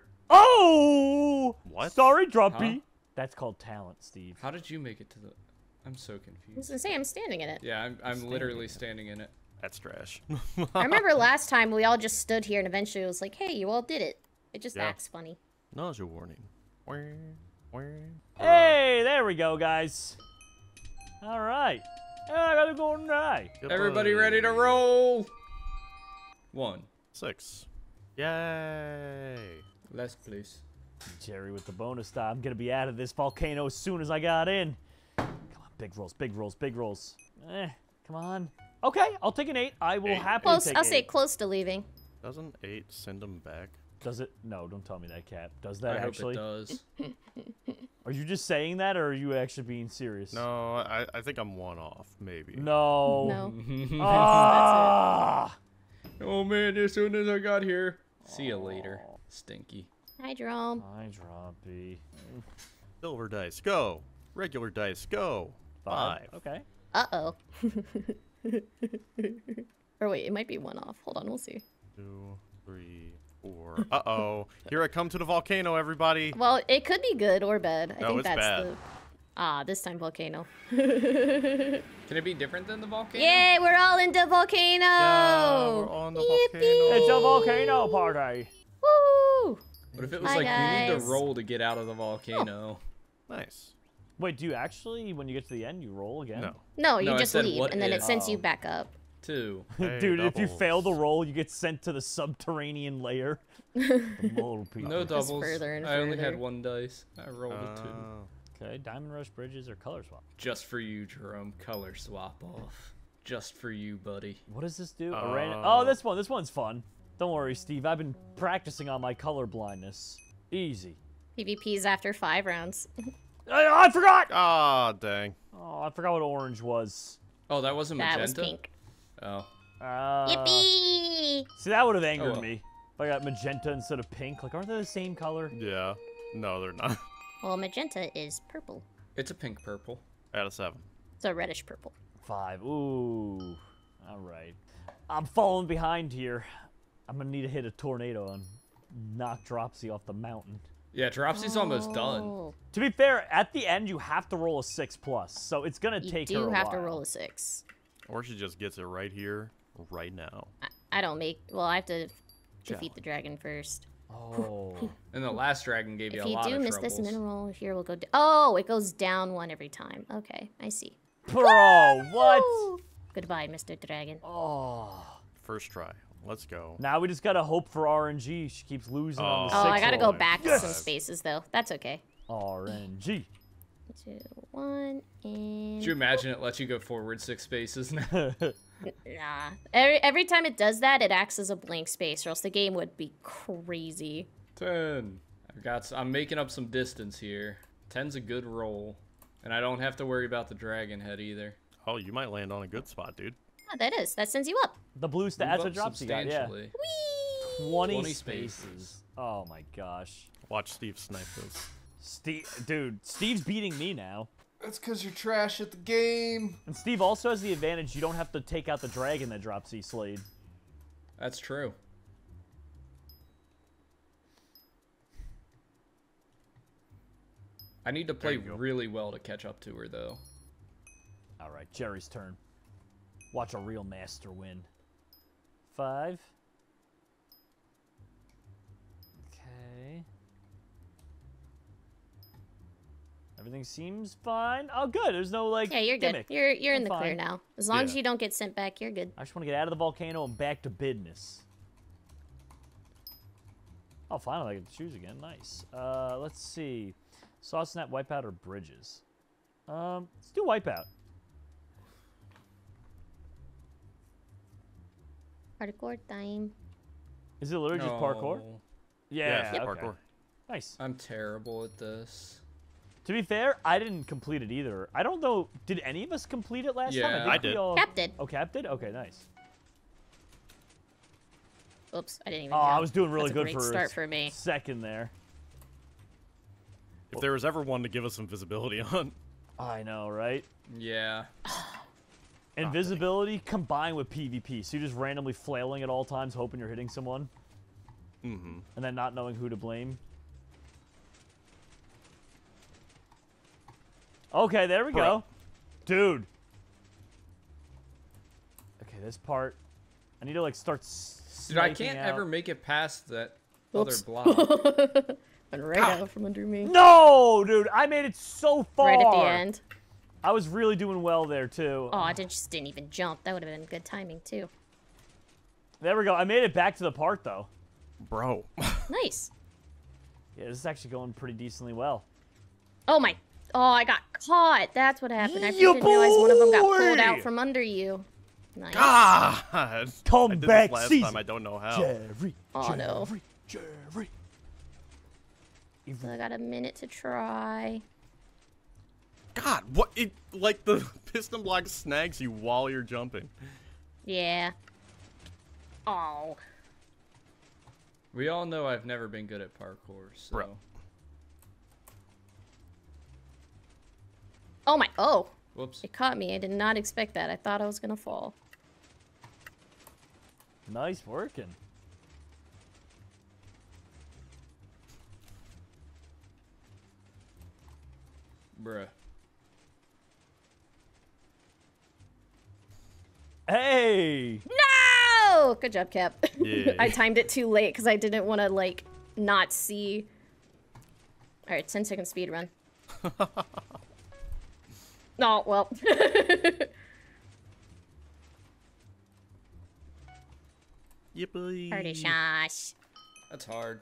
Oh! What? Sorry, Drumpy. Huh? That's called talent, Steve. How did you make it to the? I'm so I was confused. gonna say I'm standing in it. Yeah, I'm, I'm Standing literally in it. standing in it. That's trash. I remember last time we all just stood here and eventually it was like, hey, you all did it. It just Yeah. acts funny. Nausea warning. Wah, wah. Hey, there we go, guys. All right. Hey, I got a golden eye. Everybody ready to Goodbye. roll? One. Six. Yay. Less, please. Jerry with the bonus die. I'm gonna be out of this volcano as soon as I got in. Come on, big rolls, big rolls, big rolls. Eh, come on. Okay, I'll take an eight. I will Eight. happily Close. take I'll eight. say close to leaving. Doesn't eight send him back? Does it? No, don't tell me that, Cap. Does that I actually? hope it does. Are you just saying that, or are you actually being serious? No, I, I think I'm one off, maybe. No. No. Ah! Oh man, as soon as I got here. See you later, Stinky. Hi, Jerome. Hi, Droppy. Silver dice, go. Regular dice, go. Five. Okay. Uh-oh. Or wait, it might be one off. Hold on, we'll see. Two, three, four. Uh-oh. Here I come to the volcano, everybody. Well, it could be good or bad. I No, think it's that's bad. the. Ah, this time volcano. Can it be different than the volcano? Yay, we're all into volcano! Yeah, we're on the Yippee! volcano. It's a volcano party. Woo! What if it was Hi, like you need guys. to roll to get out of the volcano? Nice. Wait, do you actually, when you get to the end, you roll again? No. No, you No, I just said leave, what and then it if. sends you Oh. back up. Two. Hey, Dude, if you doubles. fail the roll, you get sent to the subterranean layer. the mole people. No Just doubles. further and I only further. had one dice. I rolled a two. Oh. Okay, Diamond Rush Bridges or Color Swap. Just for you, Jerome. Color swap off. Just for you, buddy. What does this do? A Uh, random... Oh, this one. This one's fun. Don't worry, Steve. I've been practicing on my color blindness. Easy. PvP's after five rounds. I, I forgot! Ah, dang. Oh, I forgot what orange was. Oh, that wasn't That magenta? was pink. Oh. Uh, Yippee! See, that would have angered Oh, well. me. If I got magenta instead of pink. Like, aren't they the same color? Yeah. No, they're not. Well, magenta is purple. It's a pink purple. Out of seven. It's a reddish purple. Five. Ooh. All right. I'm falling behind here. I'm going to need to hit a tornado and knock Dropsy off the mountain. Yeah, Dropsy's almost done. Oh, To be fair, at the end, you have to roll a six plus. So it's going to You take her do a have to while. roll a six. Or she just gets it right here, right now. I, I don't make. Well, I have to defeat the dragon first. Oh. And the last dragon gave you If a you lot do of miss troubles. this mineral, here we'll go. D oh, it goes down one every time. Okay, I see. Bro, what? Woo! Goodbye, Mister Dragon. Oh. First try. Let's go. Now we just got to hope for R N G. She keeps losing on the Oh, six I gotta roll. go back to Yes! some spaces though. That's okay. R N G. Two, one, and Could you imagine it lets you go forward six spaces now? nah. Every every time it does that, it acts as a blank space, or else the game would be crazy. Ten. I've got. s- I'm making up some distance here. Ten's a good roll, and I don't have to worry about the dragon head either. Oh, you might land on a good spot, dude. Oh, that is. That sends you up. The blue Move stat. That's up a Dropsy got, yeah. substantially. twenty, twenty spaces. spaces. Oh my gosh. Watch Steve snipe this. Steve, dude, Steve's beating me now. That's because you're trash at the game. And Steve also has the advantage you don't have to take out the dragon that drops C Slade. That's true. I need to play you go. really well to catch up to her, though. All right, Jerry's turn. Watch a real master win. Five. Okay. Everything seems fine. Oh, good. There's no, like, Yeah, you're gimmick. good. You're you're in I'm the clear fine. now. As long as Yeah. you don't get sent back, you're good. I just want to get out of the volcano and back to business. Oh, finally, I get to choose again. Nice. Uh, let's see. Saw Snap, Wipeout, or Bridges? Um, let's do Wipeout. Hardcore time. Is it literally just parkour? No, Yeah, Yeah, okay. parkour. Nice. I'm terrible at this. To be fair, I didn't complete it either. I don't know. Did any of us complete it last time? Yeah. think I we did. all- Cap did. Oh, Cap did? Okay, nice. Oops, I didn't even. Oh, I count. was doing really That's a good great for a start s- for me. second there. If there was ever one to give us some visibility on. I know, right? Yeah. Invisibility combined with PvP, so you're just randomly flailing at all times, hoping you're hitting someone, Mm-hmm. and then not knowing who to blame. Okay, there we Bro. go. Dude. Okay, this part. I need to, like, start s- Dude, I sniping can't out. ever make it past that Oops. other block. Went right out from under me. No, dude, I made it so far. Right at the end. I was really doing well there, too. Oh, I did, just didn't even jump. That would have been good timing too. There we go. I made it back to the part, though. Bro. Nice. Yeah, this is actually going pretty decently well. Oh my. Oh, I got caught. That's what happened. I Ya didn't realize one of them got pulled boy! out from under you. Nice. God. Come I did back, this last Caesar. time. I don't know how. Jerry. Oh, Jerry, no. Jerry. So I got a minute to try. God, what? It like the piston block snags you while you're jumping. Yeah. Oh. We all know I've never been good at parkour, so. Bro. Oh my. Oh. Whoops. It caught me. I did not expect that. I thought I was gonna fall. Nice working. Bruh. Hey! No! Good job, Cap. Yeah. I timed it too late because I didn't want to, like, not see. Alright, ten second speed run. Oh, well. Yippee. Party shosh. That's hard.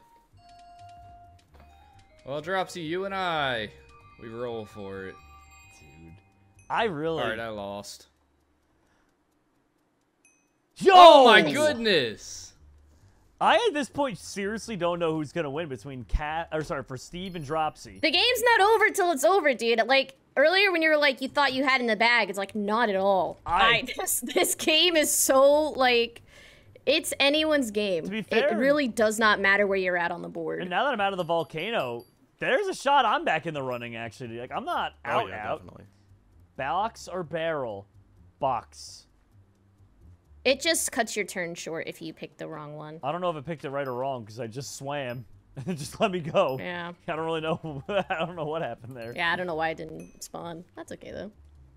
Well, Dropsy, you and I, we roll for it. Dude. I really... Alright, I lost. Yo! Oh my goodness! I at this point seriously don't know who's gonna win between Cat, or sorry, for Steve and Dropsy. The game's not over till it's over, dude. Like, earlier when you were like, you thought you had in the bag, it's like, not at all. I- I, this, this game is so, like, it's anyone's game. To be It fair- really does not matter where you're at on the board. And now that I'm out of the volcano, there's a shot I'm back in the running, actually. Like, I'm not out Oh yeah, out. definitely. Box or barrel? Box. It just cuts your turn short if you pick the wrong one. I don't know if I picked it right or wrong, because I just swam. and just let me go. Yeah. I don't really know. I don't know what happened there. Yeah, I don't know why it didn't spawn. That's okay, though.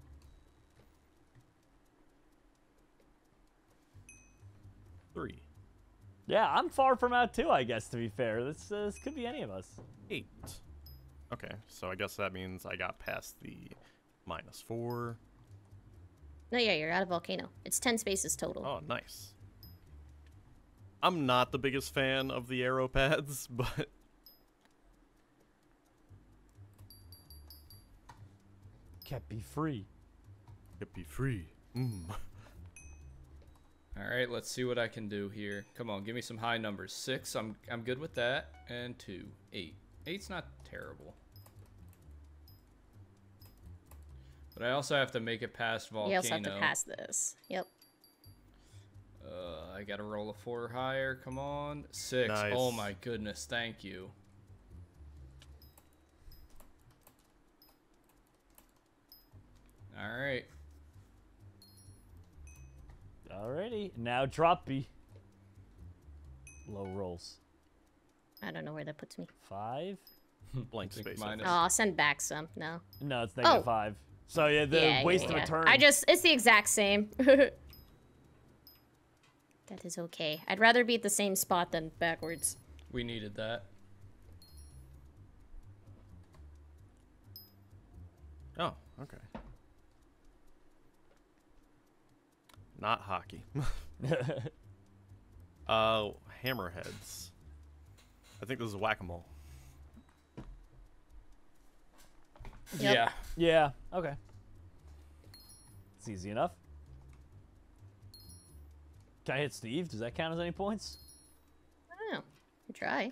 Three. Yeah, I'm far from out, too, I guess, to be fair. This, uh, this could be any of us. Eight. Okay, so I guess that means I got past the minus four. No, yeah, you're out of volcano. It's ten spaces total. Oh, nice. I'm not the biggest fan of the arrow pads, but Can't be free. it'd be free. Mm. All right, let's see what I can do here. Come on, give me some high numbers. Six, I'm I'm good with that. And two, eight. Eight's not terrible. But I also have to make it past volcano. You also have to pass this. Yep. Uh, I gotta roll a four or higher. Come on, six. Nice. Oh my goodness, thank you. All right. Alrighty. Now drop B. Low rolls. I don't know where that puts me. Five? Blank I think space. mine Oh, is- I'll send back some. No. No, it's negative Oh. five. So yeah, the yeah, waste yeah, of yeah. a turn. I just, it's the exact same. That is okay. I'd rather be at the same spot than backwards. We needed that. Oh, okay. Not hockey. uh, hammerheads. I think this is whack-a-mole. Yep. Yeah. Yeah, okay. It's easy enough. Can I hit Steve? Does that count as any points? I don't know. Try.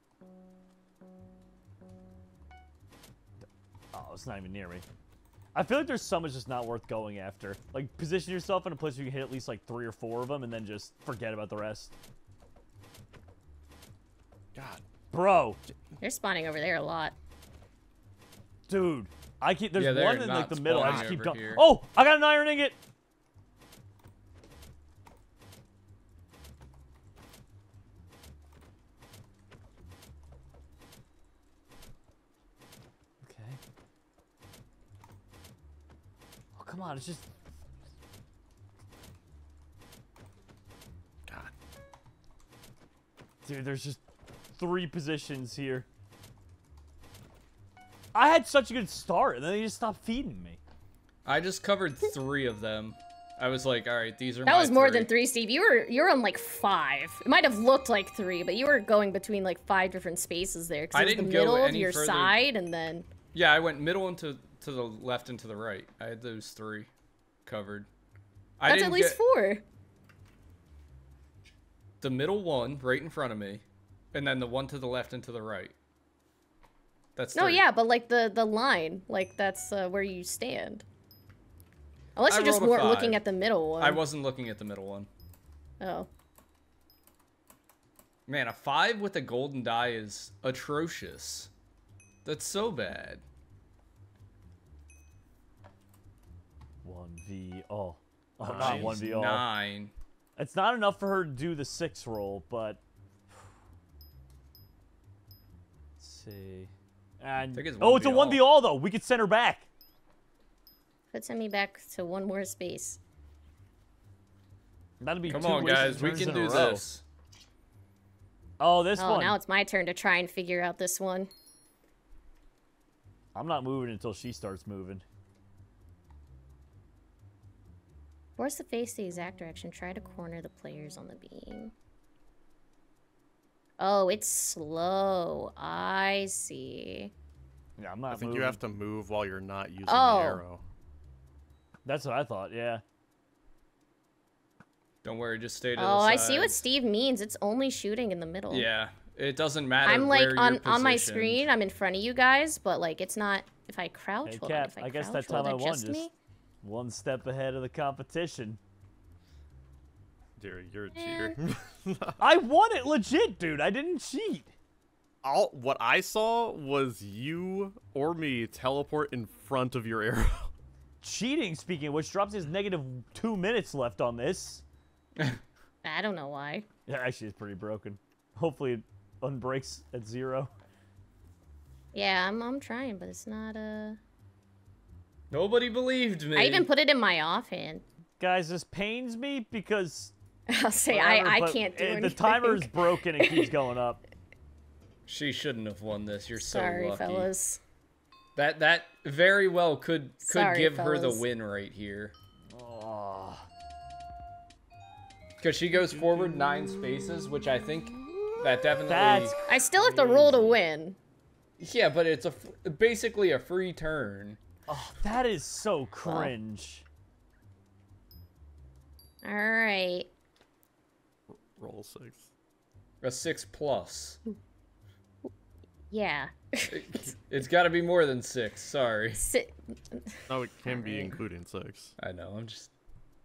Oh, it's not even near me. I feel like there's some that's just not worth going after. Like, position yourself in a place where you can hit at least like three or four of them and then just forget about the rest. God. Bro, They're spawning over there a lot. dude. I keep, there's Yeah, they're one in like not the middle. I just spawning keep over going. here. Oh, I got an iron ingot. Okay. Oh, come on. It's just... God. Dude, there's just three positions here. I had such a good start, and then they just stopped feeding me. I just covered three of them. I was like, all right, these are That my was more three. than three, Steve. You were you were on like five. It might have looked like three, but you were going between like five different spaces there. Because I it was didn't the go middle of any your further- side, and then Yeah, I went middle and to, to the left and to the right. I had those three covered. I that's didn't at least get four. the middle one right in front of me, and then the one to the left and to the right. That's No, three. yeah, but like the the line, like that's uh, where you stand. Unless I you just rolled a weren't five. looking at the middle one. I wasn't looking at the middle one. Oh. Man, a five with a golden die is atrocious. That's so bad. one v all. Oh, Nice. not one v all. Nine. It's not enough for her to do the six roll, but... Let's see. And think it's oh, it's a one v one v all though. We could send her back. Could send me back to one more space. That'd be Come two on, wasted guys. We turns can in a do row. this. Oh, this Oh, one. now it's my turn to try and figure out this one. I'm not moving until she starts moving. Force the face the exact direction. Try to corner the players on the beam. Oh, it's slow. I see. Yeah, I'm not I think moving. you have to move while you're not using Oh. the arrow. That's what I thought, yeah. Don't worry, just stay to Oh, the I side. see what Steve means. It's only shooting in the middle. Yeah, it doesn't matter. I'm like where on you're on my positioned. screen. I'm in front of you guys, but like it's not. If I crouch, Hey, hold on, Cap, if I, I guess crouch, that will time I it won, adjust just me? one step ahead of the competition. Dude, you're a Eh. cheater. I won it legit, dude. I didn't cheat. All what I saw was you or me teleport in front of your arrow. Cheating, speaking of which, drops his negative two minutes left on this. I don't know why. Yeah, actually, it's pretty broken. Hopefully, it unbreaks at zero. Yeah, I'm I'm trying, but it's not. Uh, Nobody believed me. I even put it in my offhand. Guys, this pains me because I'll say whatever, I I but can't do it- anything. the timer's broken and keeps going up. She shouldn't have won this. You're so Sorry, lucky. fellas. That that very well could could Sorry, give her the fellas. win right here. Oh, Because she goes forward nine spaces, which I think that definitely. that's I still have to roll to win. Yeah, but it's a f- basically a free turn. oh, that is so cringe. All right. Roll six. A six plus. Yeah. It's got to be more than six. Sorry. Si- No, it can be Alright. including six. I know. I'm just.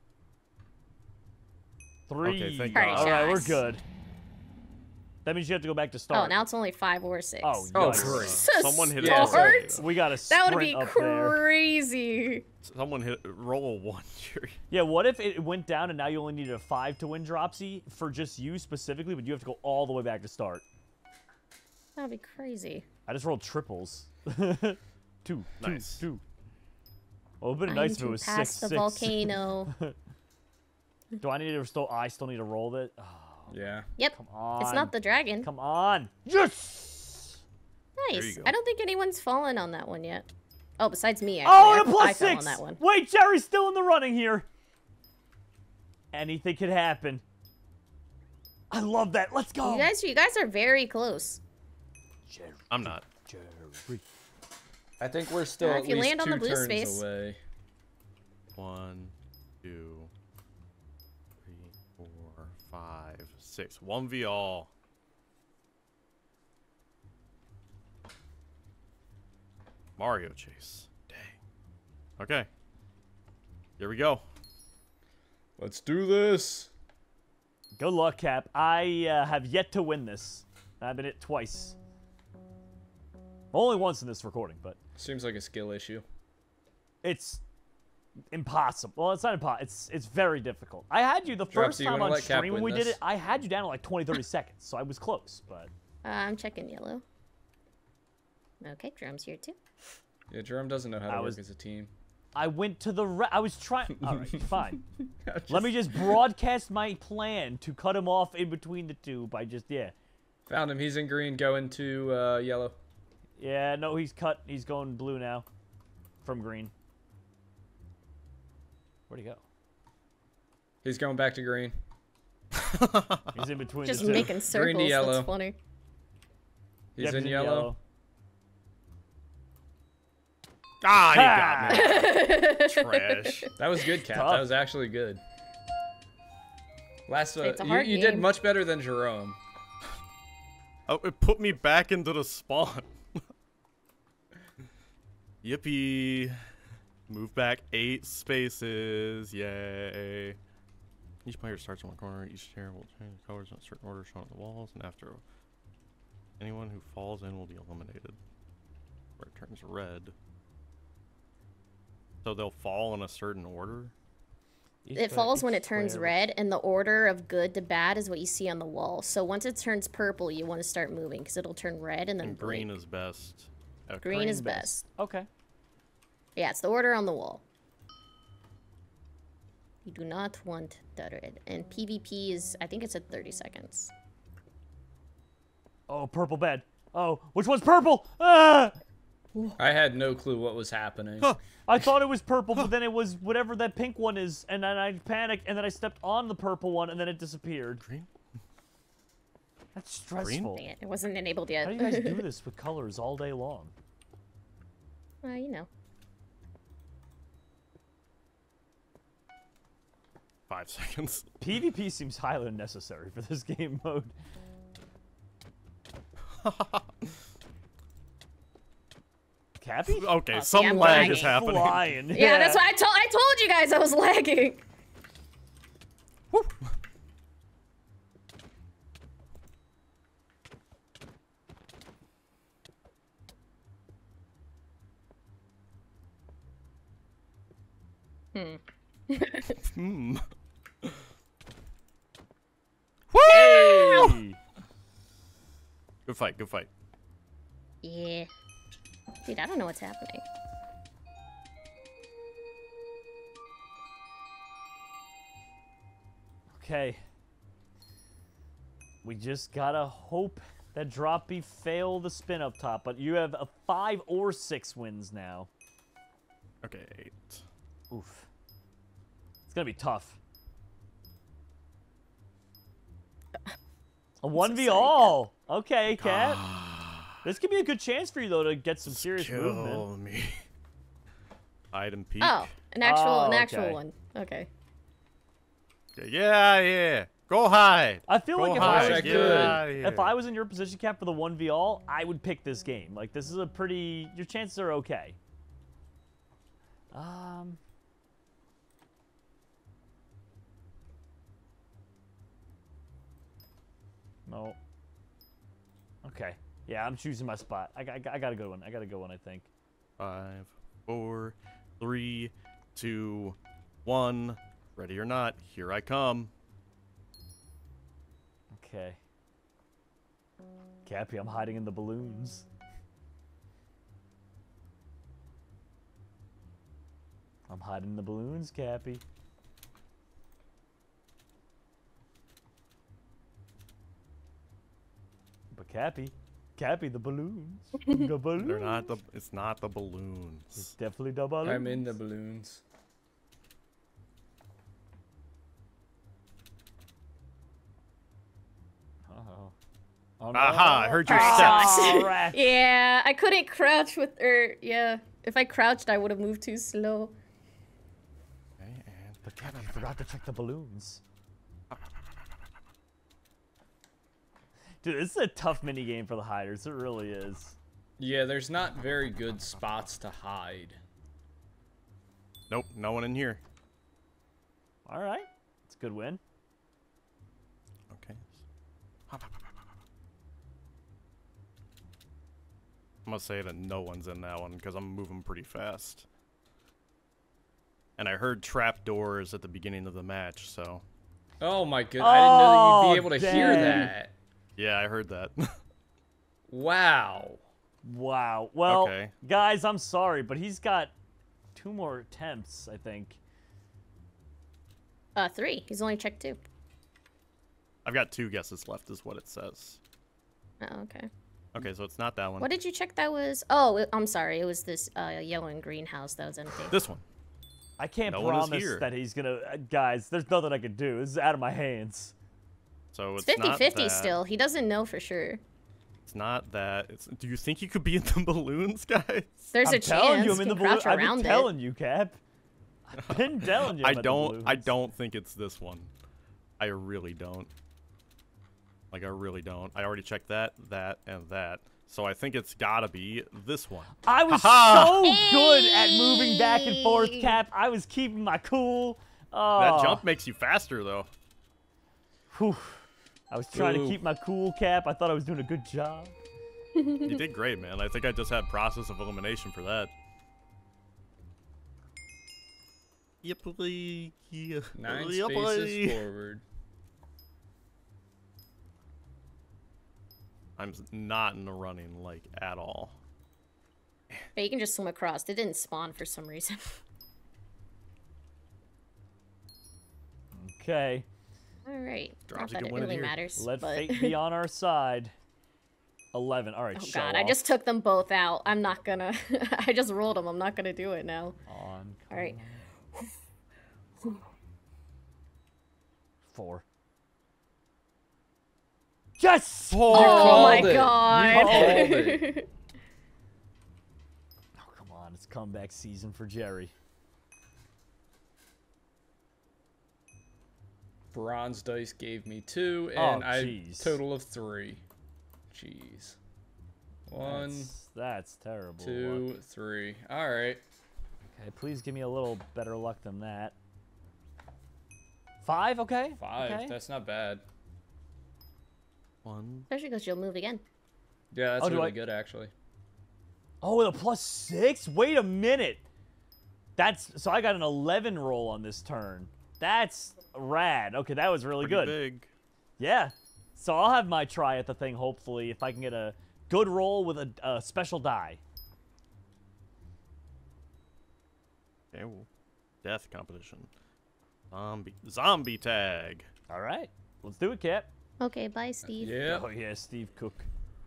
Three. Okay, thank All God. right, we're Shots. good. That means you have to go back to start. oh, now it's only five or six. Oh, Oh, yikes. great. So Someone hit Yeah, a so- one. We got to That sprint would be up there. crazy. Someone hit roll a one, Jerry. Yeah, what if it went down and now you only needed a five to win Dropsy for just you specifically, but you have to go all the way back to start? That'd be crazy. I just rolled triples. two, Nice. two, two. Oh, it would have been Trying nice if it to was pass six, the six. volcano. Do I need to still? I still need to roll it. Oh, Yeah. Yep. come on. It's not the dragon. Come on. Yes. you Nice. go. I don't think anyone's fallen on that one yet. Oh, besides me, actually. Oh, I, and a plus I fell six. on that one. Wait, Jerry's still in the running here. Anything could happen. I love that. Let's go. You guys, you guys are very close. Jerry, I'm not. Jerry. I think we're still Uh, at if you least land on two the blue turns space. away. One, two, three, four, five, six. One v all. Mario chase. Dang. Okay. Here we go. Let's do this. Good luck, Cap. I uh, have yet to win this. I've been it twice. Only once in this recording, but Seems like a skill issue. it's impossible. Well, it's not impossible. It's it's very difficult. I had you the first Dropsy, you time wanna on let Cap stream when we win did this? it. I had you down to like twenty, thirty seconds, so I was close. But Uh, I'm checking yellow. Okay, drums here too. Yeah, Jerome doesn't know how to I work was- as a team. I went to the. Re- I was trying. All right, fine. Just Let me just broadcast my plan to cut him off in between the two by just yeah, found him. He's in green, going to uh, yellow. yeah. No, he's cut. He's going blue now, from green. Where'd he go? He's going back to green. He's in between Just the two. making circles. yellow. That's funny. He's Yep, in yellow. Ah, you Ha! got me. Trash. That was good, Cap. Tough. That was actually good. Last, uh, It's a you, hard you did game. much better than Jerome. Oh, it put me back into the spawn. Yippee. Move back eight spaces. Yay. Each player starts in one corner. Each chair will change colors in a certain order shown on the walls. And after anyone who falls in will be eliminated. Where it turns red. So they'll fall in a certain order? It falls when it turns red, and the order of good to bad is what you see on the wall. So once it turns purple, you want to start moving because it'll turn red and then And green blink. is best. Okay. Green, Green is best. best. Okay. Yeah, it's the order on the wall. You do not want the red. And PvP is, I think it's at thirty seconds. Oh, purple bed. Oh, which one's purple? Ah! I had no clue what was happening. Huh. I thought it was purple, but then it was whatever that pink one is, and then I panicked, and then I stepped on the purple one, and then it disappeared. Green? That's stressful. Dang it, it wasn't enabled yet. How do you guys do this with colors all day long? Uh, you know. Five seconds. PvP seems highly unnecessary for this game mode. Cappy? Okay, Oh, see, some I'm lag lagging. is happening. Flying. Yeah, that's why I told I told you guys I was lagging. Woo. Hmm. Hey! Good fight, good fight. Yeah. Dude, I don't know what's happening. Okay. We just gotta hope that Droppy fail the spin up top, but you have a five or six wins now. Okay, eight. Oof. It's gonna be tough. A one v sorry, all. Okay, Cat. This could be a good chance for you though to get some serious Kill movement. me. Hide and peek. Oh, an actual Oh, an actual okay. one. Okay. Okay, yeah, yeah. Go hide. I feel Go like if hide. I, was I Get could. outta here. if I was in your position, Cap, for the one v all, I would pick this game. Like this is a pretty. Your chances are okay. Um. No. Okay. Yeah, I'm choosing my spot. I, I, I got a good one. I got a good one, I think. Five, four, three, two, one. Ready or not, here I come. Okay. Cappy, I'm hiding in the balloons. I'm hiding in the balloons, Cappy. But Cappy, Cappy, the balloons. The balloons. They're not the. It's not the It's balloons. definitely the balloons. I'm in the balloons. Uh-oh. Oh, no. Aha! I heard your Ah. steps. Oh, rat. Yeah, I couldn't crouch with or yeah. If I crouched, I would have moved too slow. Okay, and But Cappy, you forgot to check the balloons. Dude, this is a tough mini game for the hiders. It really is. Yeah, there's not very good spots to hide. nope, no one in here. All right. It's a good win. Okay. I'm gonna say that no one's in that one because I'm moving pretty fast. And I heard trap doors at the beginning of the match, so Oh my good! I didn't know that you'd Oh, be able to hear dang. that. yeah, I heard that. Wow. Wow. Well, Okay. guys, I'm sorry, but he's got two more attempts, I think. Uh, three. He's only checked two. I've got two guesses left, is what it says. Oh, okay. Okay, so it's not that one. What did you check? That was. Oh, it- I'm sorry. It was this uh, yellow and green house that was empty. This one. I can't No one is promise here. that he's gonna. Uh, guys, there's nothing I can do. This is out of my hands. So It's it's, not 50-50 that. still. He doesn't know for sure. It's not that. It's. Do you think you could be in the balloons, guys? There's I'm a telling chance. you, I'm in you the can balloon. crouch I've around been it. telling you, Cap. I've been telling you. I I'm at the don't. I balloons. don't think it's this one. I really don't. Like I really don't. I already checked that, that, and that. So I think it's gotta be this one. I was Ha-ha! so good at moving back and forth, Hey! Cap. I was keeping my cool. Oh, That jump makes you faster, though. Whew. I was trying Ooh. to keep my cool, Cap. I thought I was doing a good job. You did great, man. I think I just had process of elimination for that. Yippee! Nine Yippee. spaces forward. I'm s- not in the running, like, at all. Yeah, you can just swim across. It didn't spawn for some reason. Okay. All right. Drops Not a that good it one in really here. matters. Let but... fate be on our side. eleven. All right, Oh show god, I off. just took them both out. I'm not gonna. I just rolled them. I'm not gonna do it now. On. All right. Four. Yes! You Oh called my it. god. You called it. Oh, come on. It's comeback season for Jerry. Bronze dice gave me two, Oh, and I jeez. total of three. Jeez. One, That's, that's terrible. two, three. All right. Okay, please give me a little better luck than that. Five, okay? Five. Okay. That's not bad. One. Especially because you'll move again. Yeah, that's Oh, do really I- good, actually. Oh, with a plus six? Wait a minute. That's so I got an eleven roll on this turn. That's rad. Okay, that was really Pretty good. big. Yeah. So I'll have my try at the thing, hopefully, if I can get a good roll with a, a special die. Okay, well, death competition. Zombie. Zombie tag. All right. Let's do it, Cap. Okay, bye, Steve. Yeah. Oh, yeah, Steve Cook.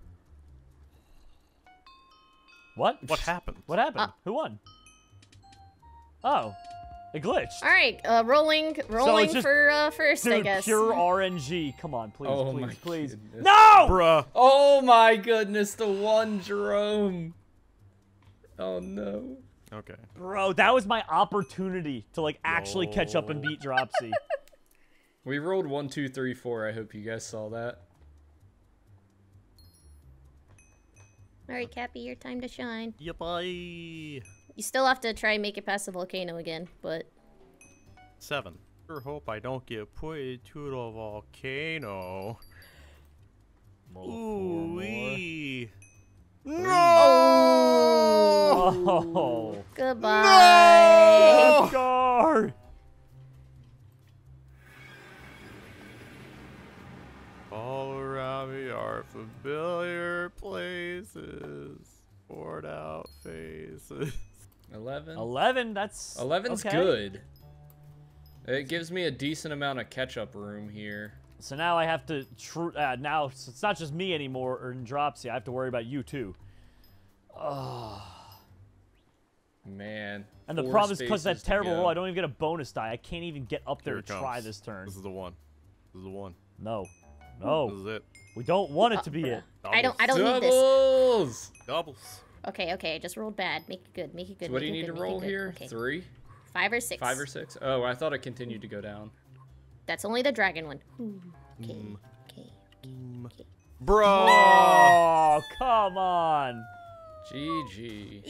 What? What happened? What happened? Uh, Who won? Oh, it glitched. All right, uh, rolling, rolling just- for uh, first, I Dude, guess. pure R N G. Come on, please, Oh please, my please. goodness. No! Bruh. Oh my goodness, the one Jerome. Oh no. Okay. Bro, that was my opportunity to, like, actually catch up and Yo. beat Dropsy. We rolled one, two, three, four. I hope you guys saw that. All right, Cappy, your time to shine. Yeah, bye. You still have to try and make it past the volcano again, but Seven. Sure hope I don't get put into the volcano. Roll four Ooh more. wee. Oh, goodbye. guard. All around me are familiar places, poured out faces. Eleven. eleven, that's Eleven's okay. good. It gives me a decent amount of catch-up room here. So now I have to, tr uh, now it's not just me anymore, or in Dropsy, I have to worry about you too. Oh. Man. And the four problem is because that spaces to terrible go. roll, I don't even get a bonus die. I can't even get up there Here to it try comes. this turn. This is the one. This is the one. No. This No. is it. We don't want it to be it. I don't. I don't need this. Doubles! Doubles. Okay, okay, I just rolled bad. Make it good. Make it good. So what do you make need it to good, make it roll good. here? Okay. Three? Five or six. Five or six? Oh, I thought it continued to go down. That's only the dragon one. Okay. Mm. Okay. Mm. Okay. Bro. Oh, come on. G G.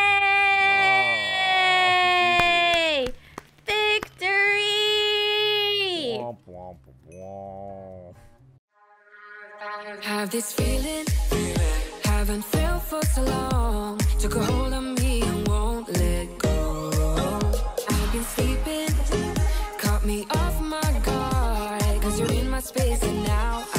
Yay! Victory! Womp, womp, womp. Have this feeling, haven't felt for so long. Took a hold of me and won't let go. I've been sleeping, caught me off my guard. Cause you're in my space and now